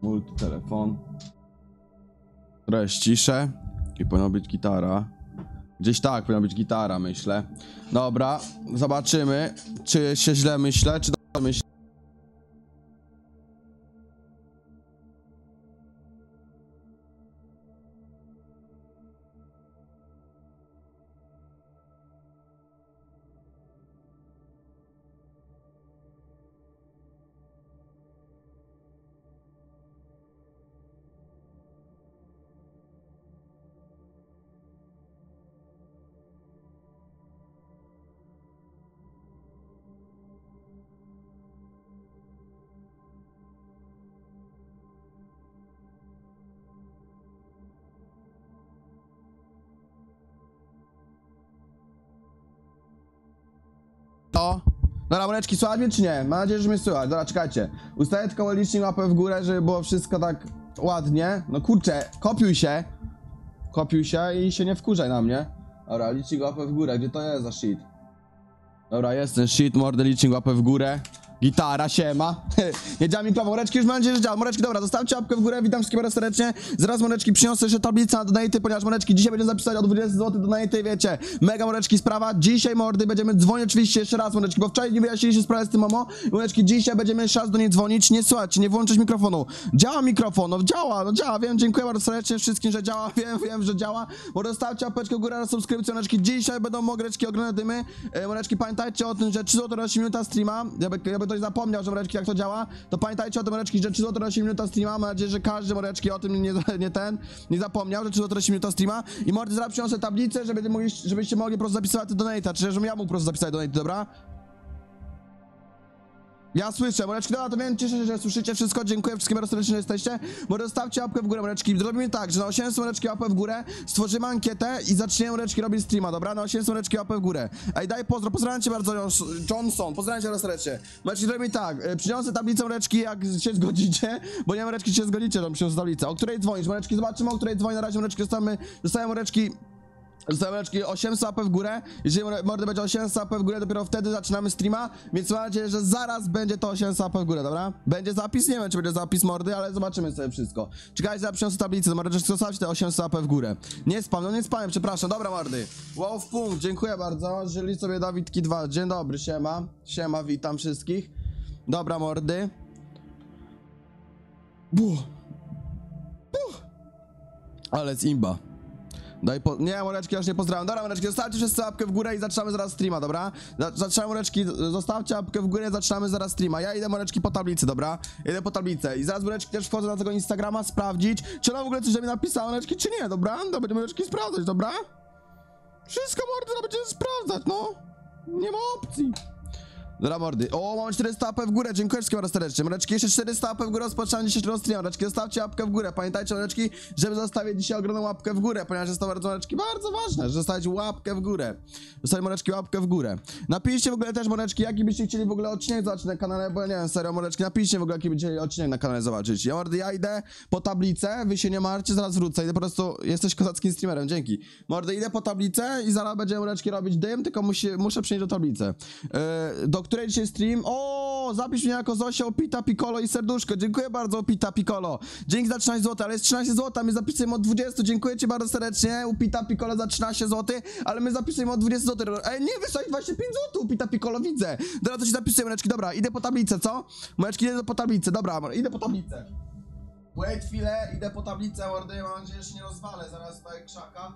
Multitelefon. Trochę ściszę. I powinna być gitara. Gdzieś tak powinna być gitara, myślę. Dobra, zobaczymy, czy się źle myślę, czy dobrze myślę. To. Dobra, mordeczki, słychać mnie czy nie? Mam nadzieję, że mnie słychać. Dobra, czekajcie. Ustawię tylko licznik łapę w górę, żeby było wszystko tak ładnie. No kurczę, kopiuj się. Kopiuj się i się nie wkurzaj na mnie. Dobra, licznik łapę w górę. Gdzie to jest za shit? Dobra, jest ten shit, mordy, licznik łapę w górę. Gitara, siema. Nie działa mikrofon, mordeczki, już mam nadzieję, że działa. Mordeczki, dobra, zostawcie łapkę w górę, witam wszystkich bardzo serdecznie. Zaraz, mordeczki, przyniosę jeszcze tablicę na donaty, ponieważ, mordeczki, dzisiaj będziemy zapisać o 20 zł donaty, wiecie. Mega, mordeczki, sprawa. Dzisiaj, mordy, będziemy dzwonić oczywiście jeszcze raz, mordeczki, bo wczoraj nie wyjaśniliście sprawę z tym Momo. Mordeczki, dzisiaj będziemy jeszcze raz do niej dzwonić. Nie słuchajcie, nie włączyć mikrofonu. Działa mikrofon, no działa, wiem, dziękuję bardzo serdecznie wszystkim, że działa, wiem, że działa. Bo dostawcie łapeczkę w górę na subskrypcję, mordeczki. Dzisiaj będą mordeczki ogromne dymy. Mordeczki, pamiętajcie o tym, że 3 zł rośnie minuta streama. Jakby ktoś zapomniał, że mordeczki, jak to działa, to pamiętajcie o tym, mordeczki, że 3 zł rośnie minuta streama. Mam nadzieję, że każdy, mordeczki, o tym nie zapomniał, że 3 zł rośnie minuta streama. I mordy, zaraz przyniosę tablicę, żebyście mogli po prostu zapisywać te donata, czy żebym ja mógł po prostu zapisać donate, dobra? Ja słyszę, mordeczki, dobra, to wiem, cieszę się, że słyszycie wszystko, dziękuję wszystkim bardzo serdecznie, że jesteście. Może zostawcie łapkę w górę, mordeczki. Zrobimy tak, że na 800 mordeczki łapę w górę, stworzymy ankietę i zaczniemy, mordeczki, robić streama, dobra? Na 800 mordeczki łapę w górę. Ej, daj pozdro, pozdrawiam cię bardzo, Johnson, pozdrawiam cię bardzo serdecznie. Mordeczki, zrobimy tak, przyniosę tablicę, mordeczki, jak się zgodzicie, bo nie, mordeczki, się zgodzicie, to przyniosę tablicę. O której dzwonisz, mordeczki, zobaczymy, o której dzwoni, na razie, mordeczki, zostawiam, mordeczki. Zostawiam 800 łapek w górę. Jeżeli mordy będzie 800 łapek w górę, dopiero wtedy zaczynamy streama. Więc mam nadzieję, że zaraz będzie to 800 łapek w górę, dobra? Będzie zapis, nie wiem, czy będzie zapis mordy, ale zobaczymy sobie wszystko. Czekajcie, ja przyniosę tablicę, mordy, zostawcie te 800 łapek w górę. Nie spam, no nie spałem, przepraszam, dobra, mordy. Wow, w punkt, dziękuję bardzo. Żyli sobie Dawidki 2. Dzień dobry, siema. Siema, witam wszystkich. Dobra, mordy. Ale z imba. Nie, mordeczki, już nie pozdrawiam. Dobra, mordeczki, zostawcie wszyscy łapkę w górę i zaczynamy zaraz streama, dobra? Zaczynamy, mordeczki, zostawcie łapkę w górę i zaczynamy zaraz streama. Ja idę, mordeczki, po tablicy, dobra? Idę po tablicę i zaraz, mordeczki, też wchodzę na tego Instagrama sprawdzić, czy ona w ogóle coś mi napisała, mordeczki, czy nie, dobra? No, będziemy, mordeczki, sprawdzać, dobra? Wszystko, mordy, no, będziemy sprawdzać, no. Nie ma opcji. Dobra, mordy. O, mam 400 łapek w górę, dziękuję wszystkim bardzo serdecznie. Mordeczki, jeszcze 400 łapek w górę, rozpoczynamy dzisiejszy stream. Mordeczki, zostawcie łapkę w górę. Pamiętajcie, mordeczki, żeby zostawić dzisiaj ogromną łapkę w górę, ponieważ jest to bardzo, mordeczki, bardzo ważne, że zostawić łapkę w górę. Zostawić, mordeczki, łapkę w górę. Napiszcie w ogóle też, mordeczki, jaki byście chcieli w ogóle odcinek zobaczyć na kanale, bo ja nie wiem, serio, mordeczki, napiszcie w ogóle, jaki byście chcieli odcinek na kanale zobaczyć. Ja, mordy, ja idę po tablicę, wy się nie martwcie, zaraz wrócę, idę po prostu, jesteś kozackim streamerem, dzięki. Mordy, idę po tablicę i zaraz będziemy, mordeczki, robić dym, tylko muszę przynieść do tablicy. Do której dzisiaj stream? O, zapisz mnie jako Zosia, Opita, Piccolo i serduszko. Dziękuję bardzo, Opita, Piccolo. Dzięki za 13 zł, ale jest 13 zł, a my zapisujemy od 20. Dziękuję ci bardzo serdecznie, Opita, Piccolo za 13 zł, ale my zapisujemy od 20 zł. Ej, nie, wysłać 25 zł, Opita, Piccolo, widzę. Dobra, to się zapisujemy, mordeczki, dobra, idę po tablicę, co? Mordeczki, idę po tablicę, dobra, idę po tablicę. Wait chwilę, idę po tablicę, mordy, mam nadzieję, że się nie rozwalę, zaraz tutaj krzaka.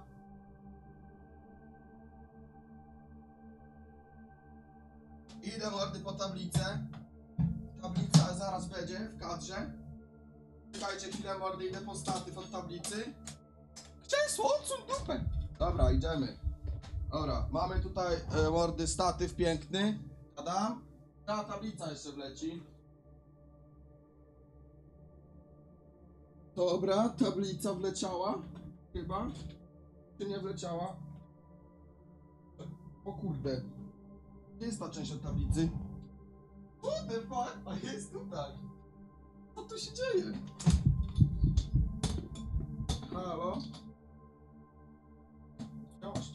Idę, mordy, po tablicę. Tablica zaraz będzie w kadrze. Czekajcie chwilę, mordy, idę po statyw od tablicy. Krzesło, odsuń dupę! Dobra, idziemy. Dobra, mamy tutaj, mordy, statyw piękny. Tada. Ta tablica jeszcze wleci. Dobra, tablica wleciała. Chyba. Czy nie wleciała? O kurde. Gdzie jest ta część od tablicy? What the fuck? A jest tutaj. Co tu się dzieje? Halo? Gość.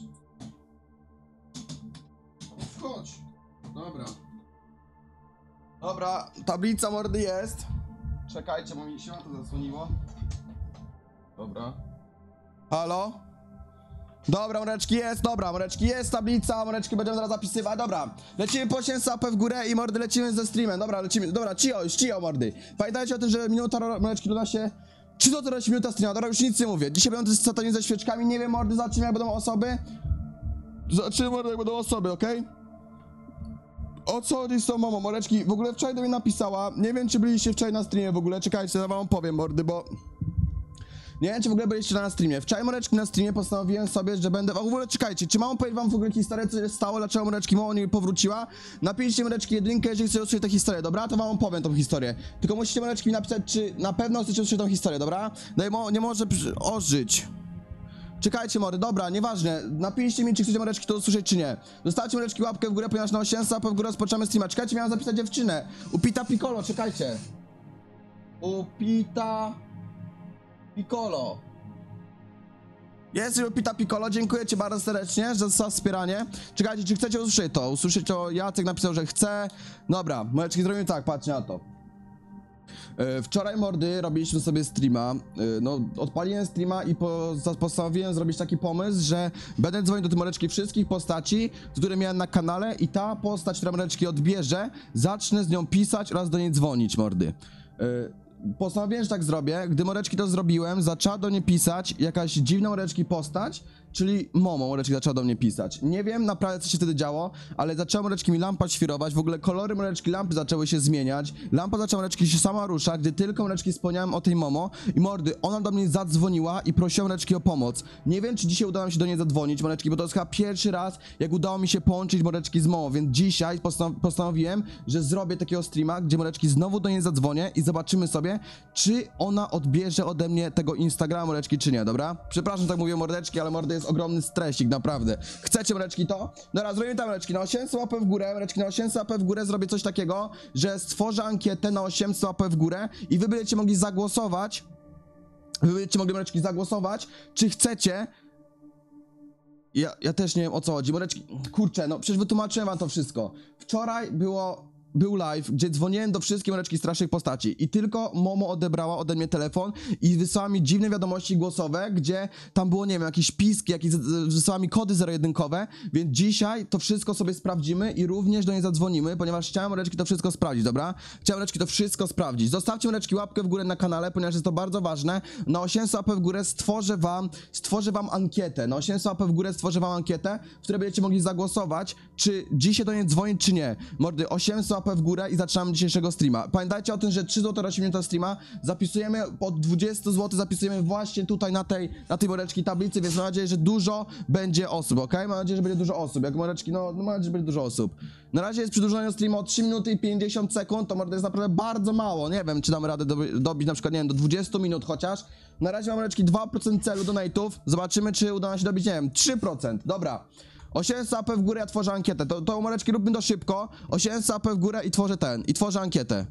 Wchodź. Dobra. Dobra, tablica, mordy, jest. Czekajcie, bo mi się to zasłoniło. Dobra. Halo? Dobra, mordeczki jest, tablica, mordeczki będziemy zaraz zapisywać, dobra. Lecimy po 8 AP w górę i mordy lecimy ze streamem, dobra, lecimy, dobra, cio mordy. Pamiętajcie o tym, że minuta, mordeczki, doda się 3 minuta streama, dobra, już nic nie mówię. Dzisiaj będą też satani ze świeczkami, nie wiem, mordy, zobaczymy jak będą osoby. Zobaczymy, mordy, jak będą osoby, okej? O co chodzi z tą mamą, mordeczki? W ogóle wczoraj do mnie napisała, nie wiem czy byliście wczoraj na streamie w ogóle, czekajcie, ja wam powiem, mordy, bo... Nie wiem, czy w ogóle byliście na streamie. Wczoraj, mordeczki, na streamie postanowiłem sobie, że będę... W ogóle czekajcie, czy mam powiedzieć wam w ogóle historię, co się stało, dlaczego, mordeczki, mama nie powróciła? Napiszcie, mordeczki, jedynkę, jeżeli chcecie usłyszeć tę historię, dobra? To wam opowiem tą historię. Tylko musicie, mordeczki, napisać, czy na pewno chcecie usłyszeć tą historię, dobra? No i nie może ożyć. Czekajcie, mordy, dobra, nieważne. Napiszcie mi, czy chcecie, mordeczki, to usłyszeć, czy nie. Zostawcie, mordeczki, łapkę w górę, ponieważ na 800 łapek w górę rozpoczynamy streama. Czekajcie, miałem zapisać dziewczynę. Upita Piccolo, czekajcie. Upita Piccolo. Jest Upita Piccolo, dziękuję ci bardzo serdecznie za wspieranie. Czekajcie, czy chcecie usłyszeć to? Usłyszeć to, Jacek napisał, że chce. Dobra, mordeczki, zrobimy tak, patrzcie na to. Wczoraj, mordy, robiliśmy sobie streama. No, odpaliłem streama i postanowiłem zrobić taki pomysł, że będę dzwonić do tych, mordeczki, wszystkich postaci, które miałem na kanale, i ta postać, która, mordeczki, odbierze, zacznę z nią pisać oraz do niej dzwonić, mordy. Postanowiłem, że tak zrobię. Gdy, mordeczki, to zrobiłem, zaczęła do mnie pisać jakaś dziwna, mordeczki, postać, czyli Momo, mordeczki, zaczęła do mnie pisać. Nie wiem naprawdę, co się wtedy działo, ale zaczęła, mordeczki, mi lampa świrować, w ogóle kolory, mordeczki, lampy zaczęły się zmieniać, lampa zaczęła, mordeczki, się sama ruszać, gdy tylko, mordeczki, wspomniałem o tej Momo i, mordy, ona do mnie zadzwoniła i prosiła, mordeczki, o pomoc. Nie wiem, czy dzisiaj udało mi się do niej zadzwonić, mordeczki, bo to jest chyba pierwszy raz, jak udało mi się połączyć, mordeczki, z Momo, więc dzisiaj postanowiłem, że zrobię takiego streama, gdzie, mordeczki, znowu do niej zadzwonię i zobaczymy sobie, czy ona odbierze ode mnie tego Instagrama, mordeczki, czy nie, dobra? Przepraszam, tak mówię, mordeczki, ale, mordy, jest ogromny stresik, naprawdę. Chcecie, mordeczki, to? Dobra, zrobimy tam, mordeczki, na 800 łapek w górę, mordeczki, na 800 łapek w górę zrobię coś takiego, że stworzę ankietę na 800 łapek w górę i wy będziecie mogli zagłosować, mordeczki, zagłosować, czy chcecie... Ja też nie wiem, o co chodzi, mordeczki, kurczę, no przecież wytłumaczyłem wam to wszystko. Wczoraj był live, gdzie dzwoniłem do wszystkich, mordeczki, strasznych postaci i tylko Momo odebrała ode mnie telefon i wysłała mi dziwne wiadomości głosowe, gdzie tam było, nie wiem, jakieś piski, wysłała mi kody zero-jedynkowe, więc dzisiaj to wszystko sobie sprawdzimy i również do niej zadzwonimy, ponieważ chciałem, mordeczki, to wszystko sprawdzić, dobra? Chciałem, mordeczki, to wszystko sprawdzić. Zostawcie, mordeczki, łapkę w górę na kanale, ponieważ jest to bardzo ważne. Na 800 łapek w górę stworzę wam ankietę. Na 800 łapek w górę stworzę wam ankietę, w której będziecie mogli zagłosować, czy dzisiaj do niej dzwonić, czy nie. Mordy, 800 łapek w górę i zaczynamy dzisiejszego streama. Pamiętajcie o tym, że 3 zł rośnie minuta streama, zapisujemy od 20 zł, zapisujemy właśnie tutaj na tej, mordeczki, tablicy, więc mam nadzieję, że dużo będzie osób, ok? Mam nadzieję, że będzie dużo osób, jak, mordeczki, no mam nadzieję, że będzie dużo osób. Na razie jest przedłużenie streama o 3 minuty i 50 sekund, to, mordy, jest naprawdę bardzo mało, nie wiem, czy damy radę dobić na przykład, nie wiem, do 20 minut chociaż. Na razie mam, mordeczki, 2% celu donate'ów, zobaczymy, czy uda nam się dobić, nie wiem, 3%, dobra. 800 AP w górę, ja tworzę ankietę. To mordeczki, róbmy to szybko. 800 AP w górę i tworzę ankietę.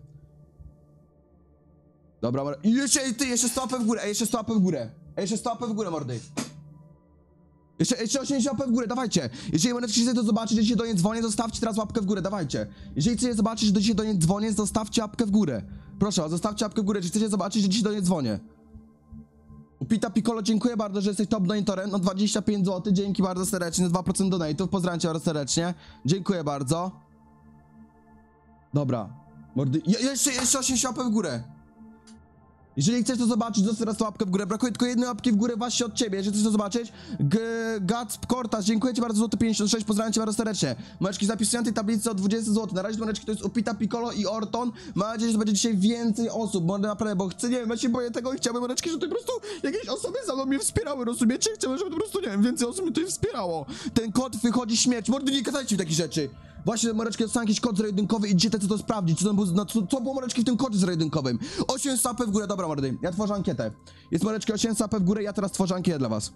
Dobra, i jeszcze 100 AP w górę, jeszcze 100 AP w górę. Jeszcze 100 AP w górę, mordy. Jeszcze 80 AP w górę, dawajcie. Jeżeli, mordeczki, chcecie to zobaczyć, że dzisiaj do niej dzwonię, zostawcie teraz łapkę w górę, dawajcie. Jeżeli chcecie zobaczyć, że dzisiaj do niej dzwonię, zostawcie łapkę w górę. Proszę, zostawcie łapkę w górę, jeżeli chcecie zobaczyć, że dzisiaj do niej dzwonię. Upita Piccolo, dziękuję bardzo, że jesteś top donatorem, no 25 zł, dzięki bardzo serdecznie, 2% donate'ów, pozdrawiam cię bardzo serdecznie, dziękuję bardzo. Dobra, mordy, jeszcze 80 łapek w górę. Jeżeli chcesz to zobaczyć, zostaw teraz łapkę w górę, brakuje tylko jednej łapki w górę właśnie od ciebie, jeżeli chcesz to zobaczyć. Gats Kortas, dziękuję ci bardzo, złoty 56, pozdrawiam cię bardzo serdecznie. Mordeczki, zapisuję tej tablicy o 20 zł, na razie, mordeczki, to jest Upita Piccolo i Orton. Mam nadzieję, że będzie dzisiaj więcej osób, mordy, naprawdę, bo chcę, nie wiem, ja się boję tego i chciałbym, mordeczki, żeby po prostu jakieś osoby za mną mnie wspierały, rozumiecie? Chciałbym, żeby po prostu, nie wiem, więcej osób mnie tutaj wspierało. Ten kod wychodzi śmierć, mordy, nie kazajcie mi takich rzeczy. Właśnie, mordeczki, dostałem jakiś kod zero-jedynkowy i idziecie to sprawdzić, co było, mordeczki, w tym kodzie zero-jedynkowym. 800 AP w górę, dobra, mordy, ja tworzę ankietę. Jest, mordeczki, 800 AP w górę, ja teraz tworzę ankietę dla was.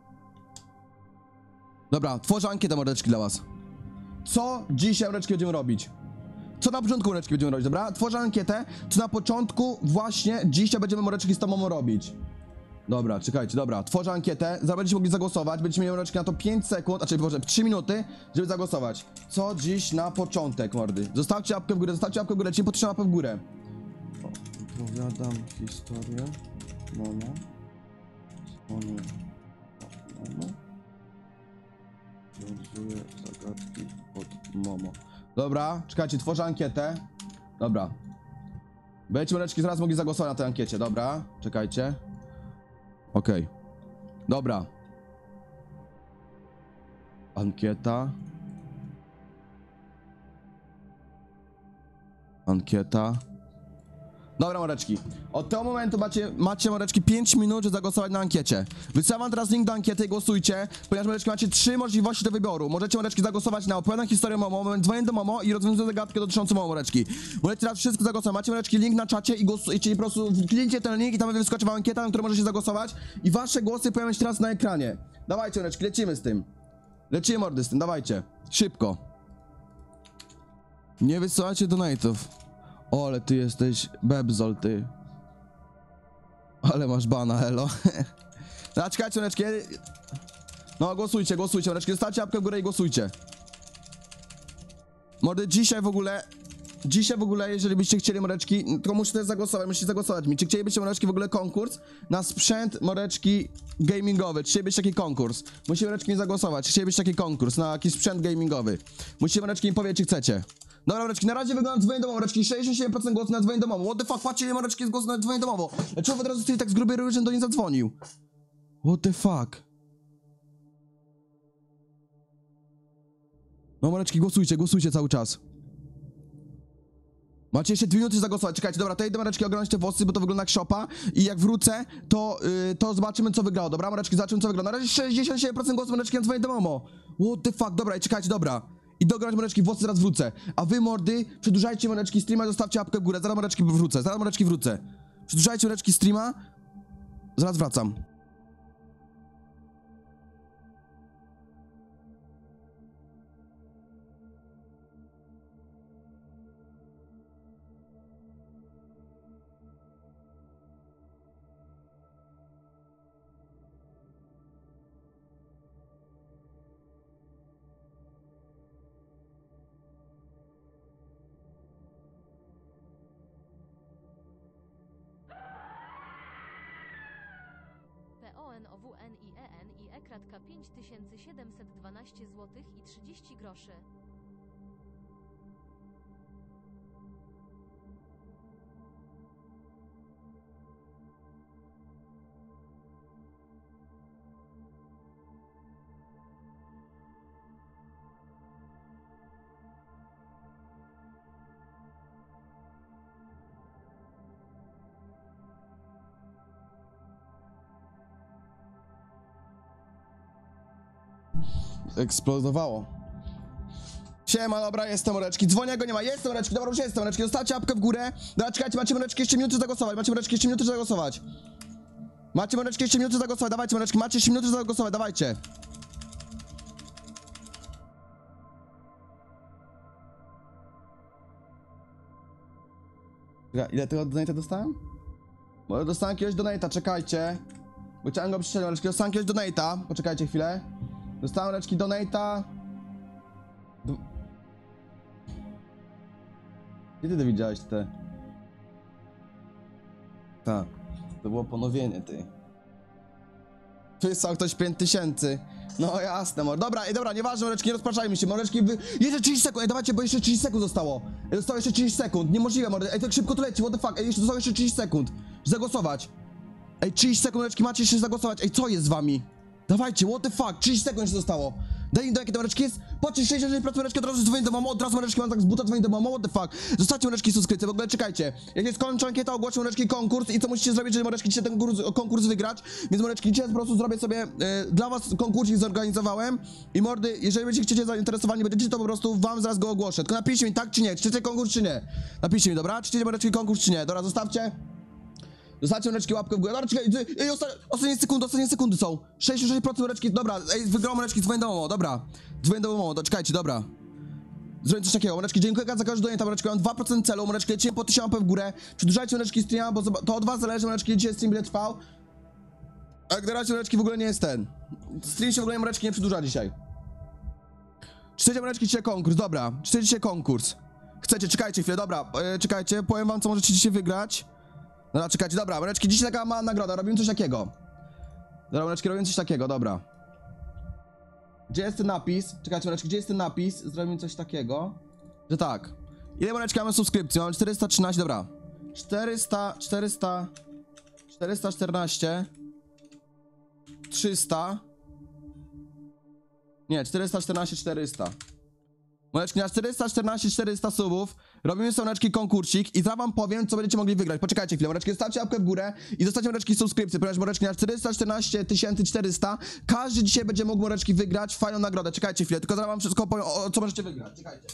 Dobra, tworzę ankietę, mordeczki, dla was. Co dzisiaj, mordeczki, będziemy robić? Co na początku, mordeczki, będziemy robić, dobra? Tworzę ankietę, co na początku właśnie dzisiaj będziemy, mordeczki, z tobą robić. Dobra, czekajcie, dobra, tworzę ankietę, zaraz będziecie mogli zagłosować, będziecie mieli, mordeczki, na to 5 sekund, a czyli może 3 minuty, żeby zagłosować. Co dziś na początek, mordy? Zostawcie łapkę w górę, lecimy po 3 łapkę w górę. Opowiadam historię Momo. Dzwonię Momo. Rozwiązuję zagadki od Momo. Dobra, czekajcie, tworzę ankietę. Dobra. Będziecie moneczki zaraz mogli zagłosować na tej ankiecie, dobra? Czekajcie. Okej. Dobra. Ankieta. Ankieta. Dobra, moreczki. Od tego momentu macie moreczki 5 minut, żeby zagłosować na ankiecie. Wysyłam wam teraz link do ankiety i głosujcie, ponieważ moreczki macie 3 możliwości do wyboru. Możecie moreczki zagłosować na opowiadam historię Momo, dzwonię do Momo i rozwiązuję zagadkę dotyczącą Momo, moreczki. Możecie teraz wszystko zagłosować. Macie moreczki link na czacie i głosujcie, po prostu kliknijcie ten link i tam wyskoczy wam ankieta, na którą możecie zagłosować i wasze głosy pojawią się teraz na ekranie. Dawajcie, moreczki, lecimy z tym. Lecimy, mordy, z tym, dawajcie. Szybko. Nie wysyłajcie donate'ów. O, ale ty jesteś bebzol, ty. Ale masz bana, elo. No, czekajcie, moneczki. No, głosujcie, moneczki. Zostawcie łapkę w górę i głosujcie. Mordy, dzisiaj w ogóle, jeżeli byście chcieli, moreczki, to musicie zagłosować, mi. Czy chcielibyście, moreczki, w ogóle konkurs na sprzęt, moreczki, gamingowy? Czy chcielibyście taki konkurs? Musicie, moreczki, mi zagłosować. Czy chcielibyście taki konkurs na jakiś sprzęt gamingowy? Musicie, moreczki, mi powiedzieć, czy chcecie. Dobra, moreczki, na razie wygląda dzwonię domową, moreczki, 67% głosów na dzwonię domową. What the fuck, patrzcie, ile moreczki jest głosów na dzwonię domową. Dlaczego od razu stoi tak z grubej rury, że do niej zadzwonił? What the fuck? No, moreczki, głosujcie cały czas. Macie jeszcze 2 minuty zagłosować, czekajcie, dobra, to idę, moreczki, oglądać te włosy, bo to wygląda jak szopa i jak wrócę, to zobaczymy, co wygrało, dobra, moreczki, zobaczymy, co wygrało. Na razie 67% głosów, moreczki, na dzwonię domową. What the fuck, dobra, i czekajcie, dobra. I dograć, moreczki, włosy, zaraz wrócę. A wy, mordy, przedłużajcie, moreczki, streama, zostawcie łapkę w górę. Zaraz, moreczki, wrócę. Przedłużajcie, moreczki, streama. Zaraz wracam. PONOWNIEN i E-kratka 5712 zł i 30 groszy. Eksplodowało. Siema, dobra, jestem, moreczki. Dzwonię, go nie ma, jestem, moreczki, dobra, już jestem, moreczki. Zostawcie łapkę w górę. Dobra, czekajcie, macie, moreczki, jeszcze minuty zagłosować. Macie, moreczki, jeszcze minuty zagłosować. Dawajcie, moreczki, macie jeszcze minuty zagłosować, dawajcie. Ile tego donate'a dostałem? Bo dostałem jakiegoś donate'a, czekajcie. Bo chciałem go przeczytać, moreczki, dostałem jakiegoś donate'a. Poczekajcie chwilę. Dostałem, moreczki, donate'a. Gdzie ty widziałeś te? Tak, to było ponowienie, ty. Wysłał ktoś 5000. No jasne, dobra, nieważne, moreczki, nie rozpaczajmy się, moreczki, jeszcze 30 sekund, ej, dawajcie, bo jeszcze 30 sekund zostało. Zostało jeszcze 30 sekund, niemożliwe, mordy, ej, tak szybko tu leci, what the fuck, ej, zostało jeszcze 30 sekund. Zagłosować. Ej, 30 sekund, moreczki, macie jeszcze zagłosować, ej, co jest z wami? Dawajcie, what the fuck, 30 sekund jeszcze zostało. Daj im do jakie to moreczki jest? Patrzcie, 66% moreczki, od razu dzwonię do mamo, od razu moreczki mam tak z buta dzwonię do mamo, what the fuck. Zostawcie moreczki subskrypcję, w ogóle czekajcie. Jak się skończy ankieta, ogłoszę moreczki konkurs i co musicie zrobić, żeby moreczki dzisiaj ten konkurs wygrać. Więc moreczki, dzisiaj po prostu zrobię sobie dla was konkursik zorganizowałem. I mordy, jeżeli będziecie zainteresowani, będziecie, to po prostu wam zaraz go ogłoszę. Tylko napiszcie mi tak czy nie, czy chcecie konkurs czy nie. Napiszcie mi, dobra? Czy chcecie moreczki konkurs czy nie. Dobra, zostawcie. Zostawcie moreczki łapkę w górę. Dobra, czekaj, ej, ostatnie sekundy są. 66% moreczki, dobra, ej, wygrało moreczki, dzwonię do Momo, dobra. Dzwonię do Momo, czekajcie, dobra. Zrobię coś takiego, moreczki, dziękuję za każdy donate, moreczki, mam 2% celu, moreczki, lecimy po 1000 łapek w górę. Przedłużajcie moreczki streama, bo to od was zależy, moreczki, dzisiaj stream będzie trwał. A jak na razie, moreczki, w ogóle nie jest ten. Stream się w ogóle, moreczki, nie przedłuża dzisiaj. Czy chcecie, moreczki, dzisiaj konkurs, dobra. Czy chcecie dzisiaj konkurs? Chcecie, czekajcie chwilę, dobra, czekajcie, powiem wam, co możecie dzisiaj wygrać. Dobra, czekajcie, dobra, Mordeczki, dzisiaj taka mała nagroda, robimy coś takiego. Dobra, Mordeczki, robimy coś takiego, dobra. Gdzie jest ten napis? Czekajcie, Mordeczki, gdzie jest ten napis? Zrobimy coś takiego, że tak. Ile, Mordeczki, mamy subskrypcji? Mamy 413, dobra. 414 300. Nie, 400. Mordeczki, na 400 subów robimy soneczki konkursik i zaraz wam powiem, co będziecie mogli wygrać. Poczekajcie chwilę, Mordeczki, zostawcie łapkę w górę i zostawcie, Mordeczki, subskrypcję, ponieważ, Mordeczki, na 414 400 każdy dzisiaj będzie mógł, Mordeczki, wygrać fajną nagrodę. Czekajcie chwilę, tylko zaraz wam wszystko powiem, co możecie wygrać. Czekajcie.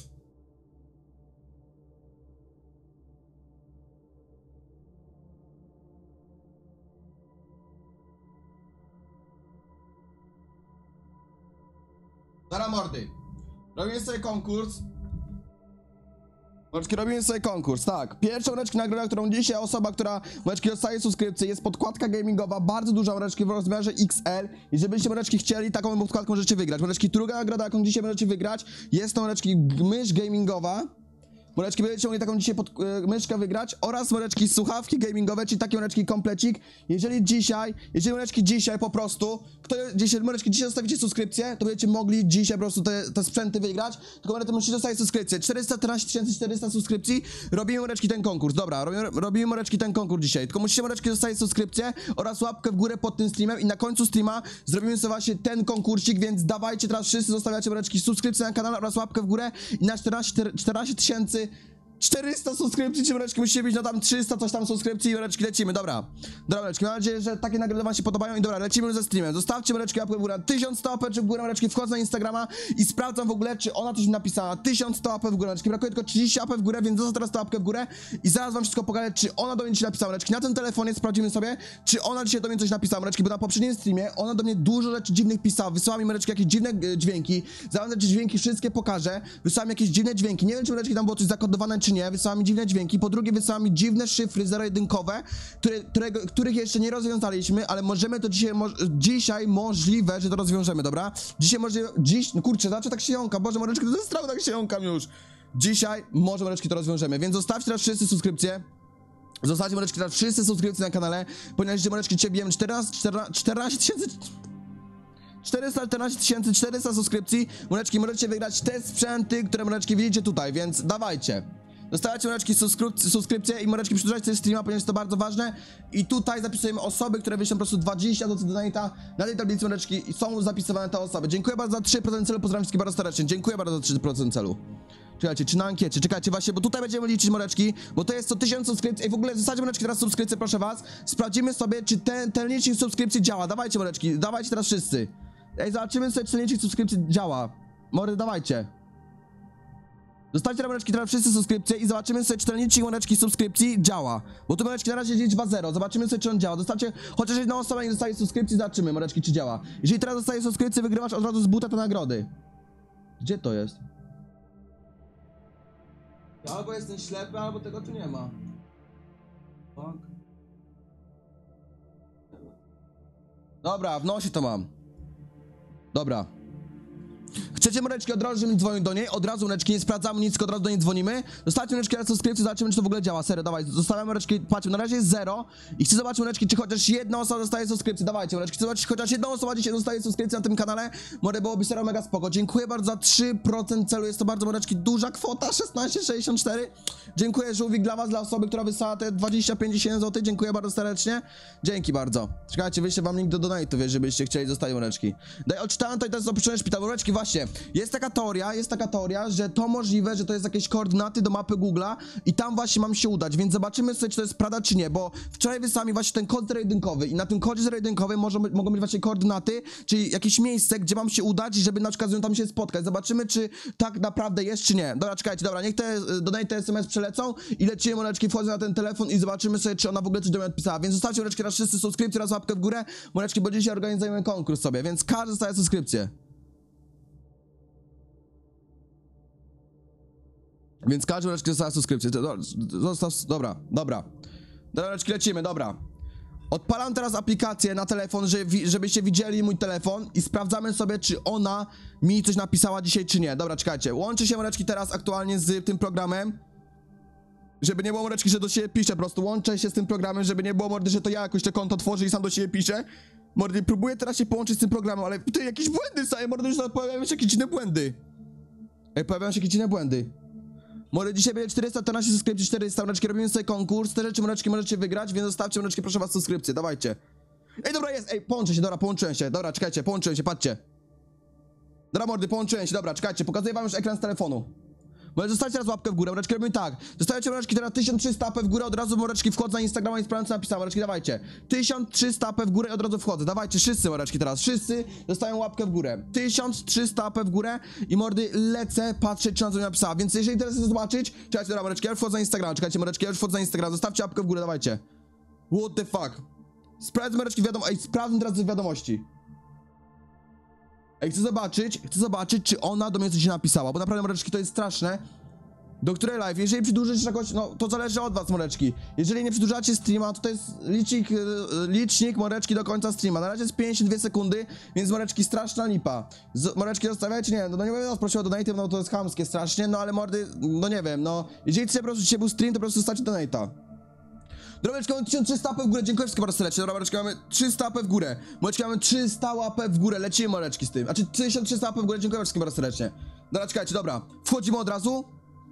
Dobra, mordy. Robimy sobie konkurs. Mordeczki, robimy sobie konkurs, tak. Pierwszą, Mordeczki, nagroda, którą dzisiaj osoba, która, Mordeczki, dostaje subskrypcję, jest podkładka gamingowa, bardzo duża, Mordeczki, w rozmiarze XL. I żebyście, Mordeczki, chcieli, taką podkładką możecie wygrać. Mordeczki, druga nagroda, jaką dzisiaj możecie wygrać, jest to, Mordeczki, mysz gamingowa. Mordeczki, będziecie mogli taką dzisiaj myszkę wygrać oraz, Mordeczki, słuchawki gamingowe, czyli taki, Mordeczki, komplecik. Jeżeli, Mordeczki, dzisiaj po prostu, Mordeczki, dzisiaj zostawicie subskrypcję, to będziecie mogli dzisiaj po prostu te sprzęty wygrać. Tylko, Mordeczki, musicie zostawić subskrypcję. 414 400 subskrypcji, robimy, Mordeczki, ten konkurs. Dobra, robimy, Mordeczki, ten konkurs dzisiaj. Tylko musicie, Mordeczki, zostawić subskrypcję oraz łapkę w górę pod tym streamem i na końcu streama zrobimy sobie właśnie ten konkursik, więc dawajcie teraz wszyscy, zostawiacie, Mordeczki, subskrypcję na kanale oraz łapkę w górę i na 14 400 subskrypcji, czy, Mordeczki, musicie mieć, no tam 300 coś tam subskrypcji i, Mordeczki, lecimy, dobra. Dobra, Mordeczki, mam nadzieję, że takie nagrody wam się podobają i dobra, lecimy ze streamem. Zostawcie, Mordeczki, łapkę w górę, 1100 łapeczek w górę, Mordeczki, wchodzę na Instagrama i sprawdzam w ogóle, czy ona coś mi napisała. 1100 łapek w górę, Mordeczki, brakuje tylko 30 łapek w górę, więc zostaw teraz tę łapkę w górę i zaraz wam wszystko pokażę, czy ona do mnie dzisiaj napisała, Mordeczki. Na tym telefonie sprawdzimy sobie, czy ona dzisiaj do mnie coś napisała, Mordeczki, bo na poprzednim streamie ona do mnie dużo rzeczy dziwnych pisała, wysłała mi, Mordeczki, jakieś dziwne dźwięki, zaraz te dźwięki wszystkie pokażę, wysłała mi jakieś dziwne dźwięki, nie wiem, czy, Mordeczki, tam było coś zakodowane, czy nie, wysłała mi dziwne dźwięki, po drugie wysłała mi dziwne szyfry zero-jedynkowe, których jeszcze nie rozwiązaliśmy, ale możemy to dzisiaj możliwe, że to rozwiążemy, dobra? No kurczę, znaczy tak się jąka, Boże, Mordeczki, to jest strach, tak się jąkam już. Dzisiaj może, Mordeczki, to rozwiążemy, więc zostawcie teraz wszyscy subskrypcję. Zostawcie, Mordeczki, teraz wszyscy subskrypcje na kanale, ponieważ dzisiaj, Mordeczki, cię bijemy 414 400 subskrypcji, Mordeczki, możecie wygrać te sprzęty, które, Mordeczki, widzicie tutaj, więc dawajcie. Zostawiacie, Mordeczki, subskrypcję i, Mordeczki, przedłużajcie sobie streama, ponieważ jest to bardzo ważne. I tutaj zapisujemy osoby, które wyślą po prostu 20 do donate'a. Na tej tablicy, Mordeczki, są zapisywane te osoby. Dziękuję bardzo za 3% celu, pozdrawiam wszystkich bardzo serdecznie. Dziękuję bardzo za 3% celu. Czekajcie, czy na ankiecie, czekajcie właśnie, bo tutaj będziemy liczyć, Mordeczki, bo to jest co 1000 subskrypcji. Ej, w ogóle zostawcie, Mordeczki, teraz subskrypcję, proszę was. Sprawdzimy sobie, czy ten licznik subskrypcji działa. Dawajcie, Mordeczki, dawajcie teraz wszyscy. Ej, zobaczymy sobie, czy ten licznik subskrypcji działa. Mordy, dawajcie. Zostawcie, Mordeczki, teraz wszyscy subskrypcje i zobaczymy sobie, czy ten licznik, Mordeczki, subskrypcji działa. Bo tu, Mordeczki, na razie jest liczba 0. Zobaczymy sobie, czy on działa. Zostawcie chociaż jedną osobę, nie dostaje subskrypcji, zobaczymy, Mordeczki, czy działa. Jeżeli teraz dostaje subskrypcję, wygrywasz od razu z buta te nagrody. Gdzie to jest? Ja albo jestem ślepy, albo tego tu nie ma. Fuck. Dobra, w nosie to mam. Dobra. Chcecie, Mordeczki, od razu, żebym dzwonił do niej? Od razu, Mordeczki, nie sprawdzamy nic, tylko od razu do niej dzwonimy. Zostawcie, Mordeczki, raz subskrypcję, zobaczymy, czy to w ogóle działa. Serio, dawaj, zostawiamy, Mordeczki, patrzcie, na razie jest 0. I chcę zobaczyć, Mordeczki, czy chociaż jedna osoba dostaje subskrypcję. Dawajcie, Mordeczki, chcę zobaczyć, chociaż jedna osoba dzisiaj dostaje subskrypcję na tym kanale. Może byłoby serio mega spoko. Dziękuję bardzo za 3% celu, jest to bardzo, Mordeczki, duża kwota, 16,64. Dziękuję, żółwik, dla was, dla osoby, która wysłała te 25 zł. Dziękuję bardzo serdecznie. Dzięki bardzo. Czekajcie, wyślę wam link do donate'u, żebyście chcieli zostać, Mordeczki. Daj, odczytałem to i to jest opuszczony szpital. Mordeczki, właśnie, jest taka teoria, że to możliwe, że to jest jakieś koordynaty do mapy Google'a i tam właśnie mam się udać, więc zobaczymy sobie, czy to jest prawda, czy nie, bo wczoraj wysłali mi właśnie ten kod zero-jedynkowy i na tym kodzie zero-jedynkowym mogą być właśnie koordynaty, czyli jakieś miejsce, gdzie mam się udać, żeby na przykład z nią tam się spotkać. Zobaczymy, czy tak naprawdę jest, czy nie. Dobra, czekajcie, dobra, niech te SMS przelecą i lecimy, Mordeczki, wchodzę na ten telefon i zobaczymy sobie, czy ona w ogóle coś do mnie odpisała, więc zostawcie, Mordeczki, raz wszyscy subskrypcję, raz łapkę w górę, Mordeczki, bo dzisiaj organizujemy konkurs sobie, więc każdy dostaje subskrypcję. Więc każdy, Mordeczki, dostała subskrypcję. Dobra. Dobra, Mordeczki, lecimy, dobra. Odpalam teraz aplikację na telefon, żebyście widzieli mój telefon i sprawdzamy sobie, czy ona mi coś napisała dzisiaj, czy nie. Dobra, czekajcie. Łączy się, Mordeczki, teraz aktualnie z tym programem. Żeby nie było mordeczki, że do siebie piszę, po prostu łączę się z tym programem, żeby nie było mordy, że to ja jakoś to konto tworzę i sam do siebie piszę. Mordy, próbuję teraz się połączyć z tym programem, ale ty, jakieś błędy same, mordy, już pojawiają się jakieś dziwne błędy. Ej, pojawiają się jakieś dziwne błędy. Mordy, dzisiaj będzie 414 subskrypcji, 400, mordeczki, robimy sobie konkurs, te rzeczy, mordeczki, możecie wygrać, więc zostawcie, mordeczki, proszę was, subskrypcję, dawajcie. Ej, dobra, jest, ej, połączę się, dobra, połączyłem się, dobra, czekajcie, połączyłem się, patrzcie. Dobra, mordy, połączyłem się, dobra, czekajcie, pokazuję wam już ekran z telefonu. Może zostawcie teraz łapkę w górę, mordeczki, robimy tak. Zostawiacie mordeczki teraz 1300 AP w górę, od razu mordeczki wchodzę na Instagrama i sprawdzam co napisałem, mordeczki, dawajcie. 1300 AP w górę i od razu wchodzę, dawajcie, wszyscy mordeczki teraz, wszyscy dostają łapkę w górę. 1300 AP w górę i mordy lecę patrzeć czy na co mi napisała, więc jeżeli teraz chcecie zobaczyć, czekajcie, dobra mordeczki, ja już wchodzę na Instagrama, czekajcie mordeczki, ja już wchodzę na Instagrama, zostawcie łapkę w górę, dawajcie. What the fuck. Sprawdzę mordeczki sprawdzę teraz te wiadomości. Ej, chcę zobaczyć, czy ona do mnie coś napisała, bo naprawdę, mordeczki, to jest straszne. Do której live, jeżeli przedłużycie jakoś, no to zależy od was, mordeczki. Jeżeli nie przedłużacie streama, to jest licznik, mordeczki, do końca streama. Na razie jest 52 sekundy, więc mordeczki, straszna lipa. Mordeczki zostawiajcie, nie, no nie będę was prosił o donate'y, no to jest chamskie strasznie, no ale mordy, no nie wiem, no. Jeżeli chcecie po prostu dzisiaj był stream, to po prostu zostawcie donate'a. Dobra, mordeczki, mamy 1300 AP w górę, dziękuję wszystkim bardzo serdecznie. Dobra, mordeczki, mamy 300 AP w górę. Mordeczki, mamy 300 AP w górę, lecimy, mordeczki, z tym. Znaczy 1300 AP w górę, dziękuję wszystkim bardzo serdecznie. Dobra, czekajcie, dobra. Wchodzimy od razu.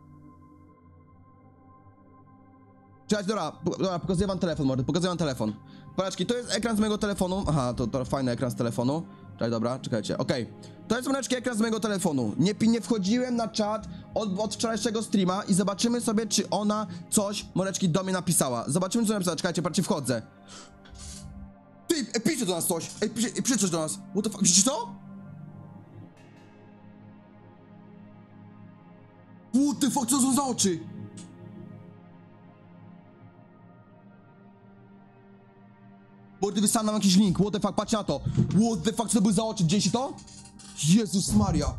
Czekajcie, dobra, pokazuję wam telefon, mordy, pokazuję wam telefon. Mordeczki, to jest ekran z mojego telefonu. Aha, to fajny ekran z telefonu. Czekaj, dobra, czekajcie, okej. To jest, mordeczki, ekran z mojego telefonu. Nie wchodziłem na czat od wczorajszego streama i zobaczymy sobie, czy ona coś, mordeczki, do mnie napisała. Zobaczymy, co napisała, czekajcie, patrzcie, wchodzę. Ty, pisze do nas coś, pisze coś do nas. What the fuck, widzicie to? What the fuck, co to są za oczy? Mordy, wysłałem nam jakiś link, what the fuck, patrz na to. What the fuck, co to były za oczy, widzieliście to? Jezus Maria.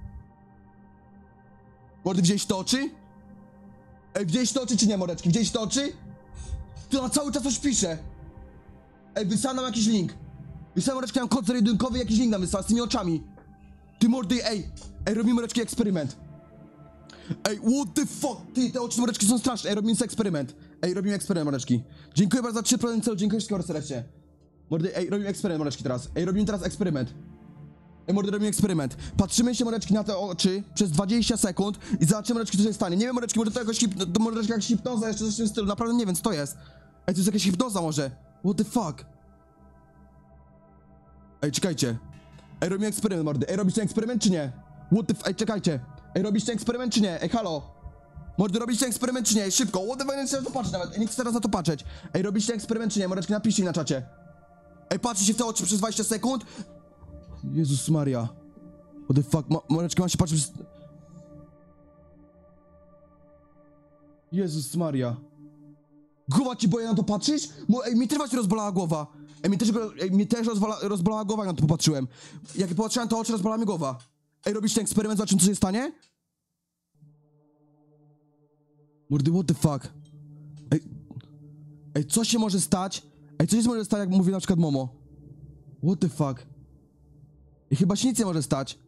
Mordy, widzieliście te oczy? Ej, widzieliście te oczy czy nie, mordeczki? Widzieliście te oczy? To na cały czas coś pisze. Ej, wysłałem nam jakiś link. Wysłałem, mordeczki, nam kod zero-jedynkowy, jakiś link nam wysłał z tymi oczami. Ty, mordy, ej, robimy, mordeczki, eksperyment. Ej, what the fuck, ty, te oczy, mordeczki, są straszne, ej, robimy eksperyment. Ej, robimy eksperyment, mordeczki. Dziękuję bardzo za 3% celu, dziękuję wszystkim bardzo serdecznie. Mordy, ej, robimy eksperyment, mordeczki, teraz. Ej, robimy teraz eksperyment. Ej, mordy, robimy eksperyment. Patrzymy się, mordeczki, na te oczy przez 20 sekund i zobaczymy, mordeczki, co się stanie. Nie wiem, mordeczki, może to jakoś mordeczki, jakaś hipnoza, jeszcze coś w tym stylu, naprawdę nie wiem, co to jest. Ej, to jest jakaś hipnoza może. What the fuck? Ej, czekajcie. Ej, robimy eksperyment, mordy. Ej, robisz ten eksperyment, czy nie? What the f... Ej, czekajcie. Ej, robisz ten eksperyment, czy nie? Ej, halo. Mordy, robisz ten eksperyment, czy nie? Szybko. What the fuck, nie chcę na to patrzeć nawet. Ej, nie chcę teraz na to patrzeć. Ej, robisz ten eksperyment, czy nie? Mordeczki, napiszcie mi na czacie. Ej, patrzcie się w te oczy przez 20 sekund. Jezus Maria. What the fuck, mordeczki, mam się patrzeć przez... Jezus Maria. Głowa ci boję na to patrzysz? Ej, mi też właśnie rozbolała głowa. Ej, mi też rozbolała głowa, jak na to popatrzyłem. Jak popatrzyłem, to oczy rozbolała mi głowa. Ej, robisz ten eksperyment, zobaczymy, co się stanie? Mordy, what the fuck? Ej, co się może stać? Ej, co się może stać, jak mówi na przykład Momo? What the fuck? Ej, chyba się nic nie może stać.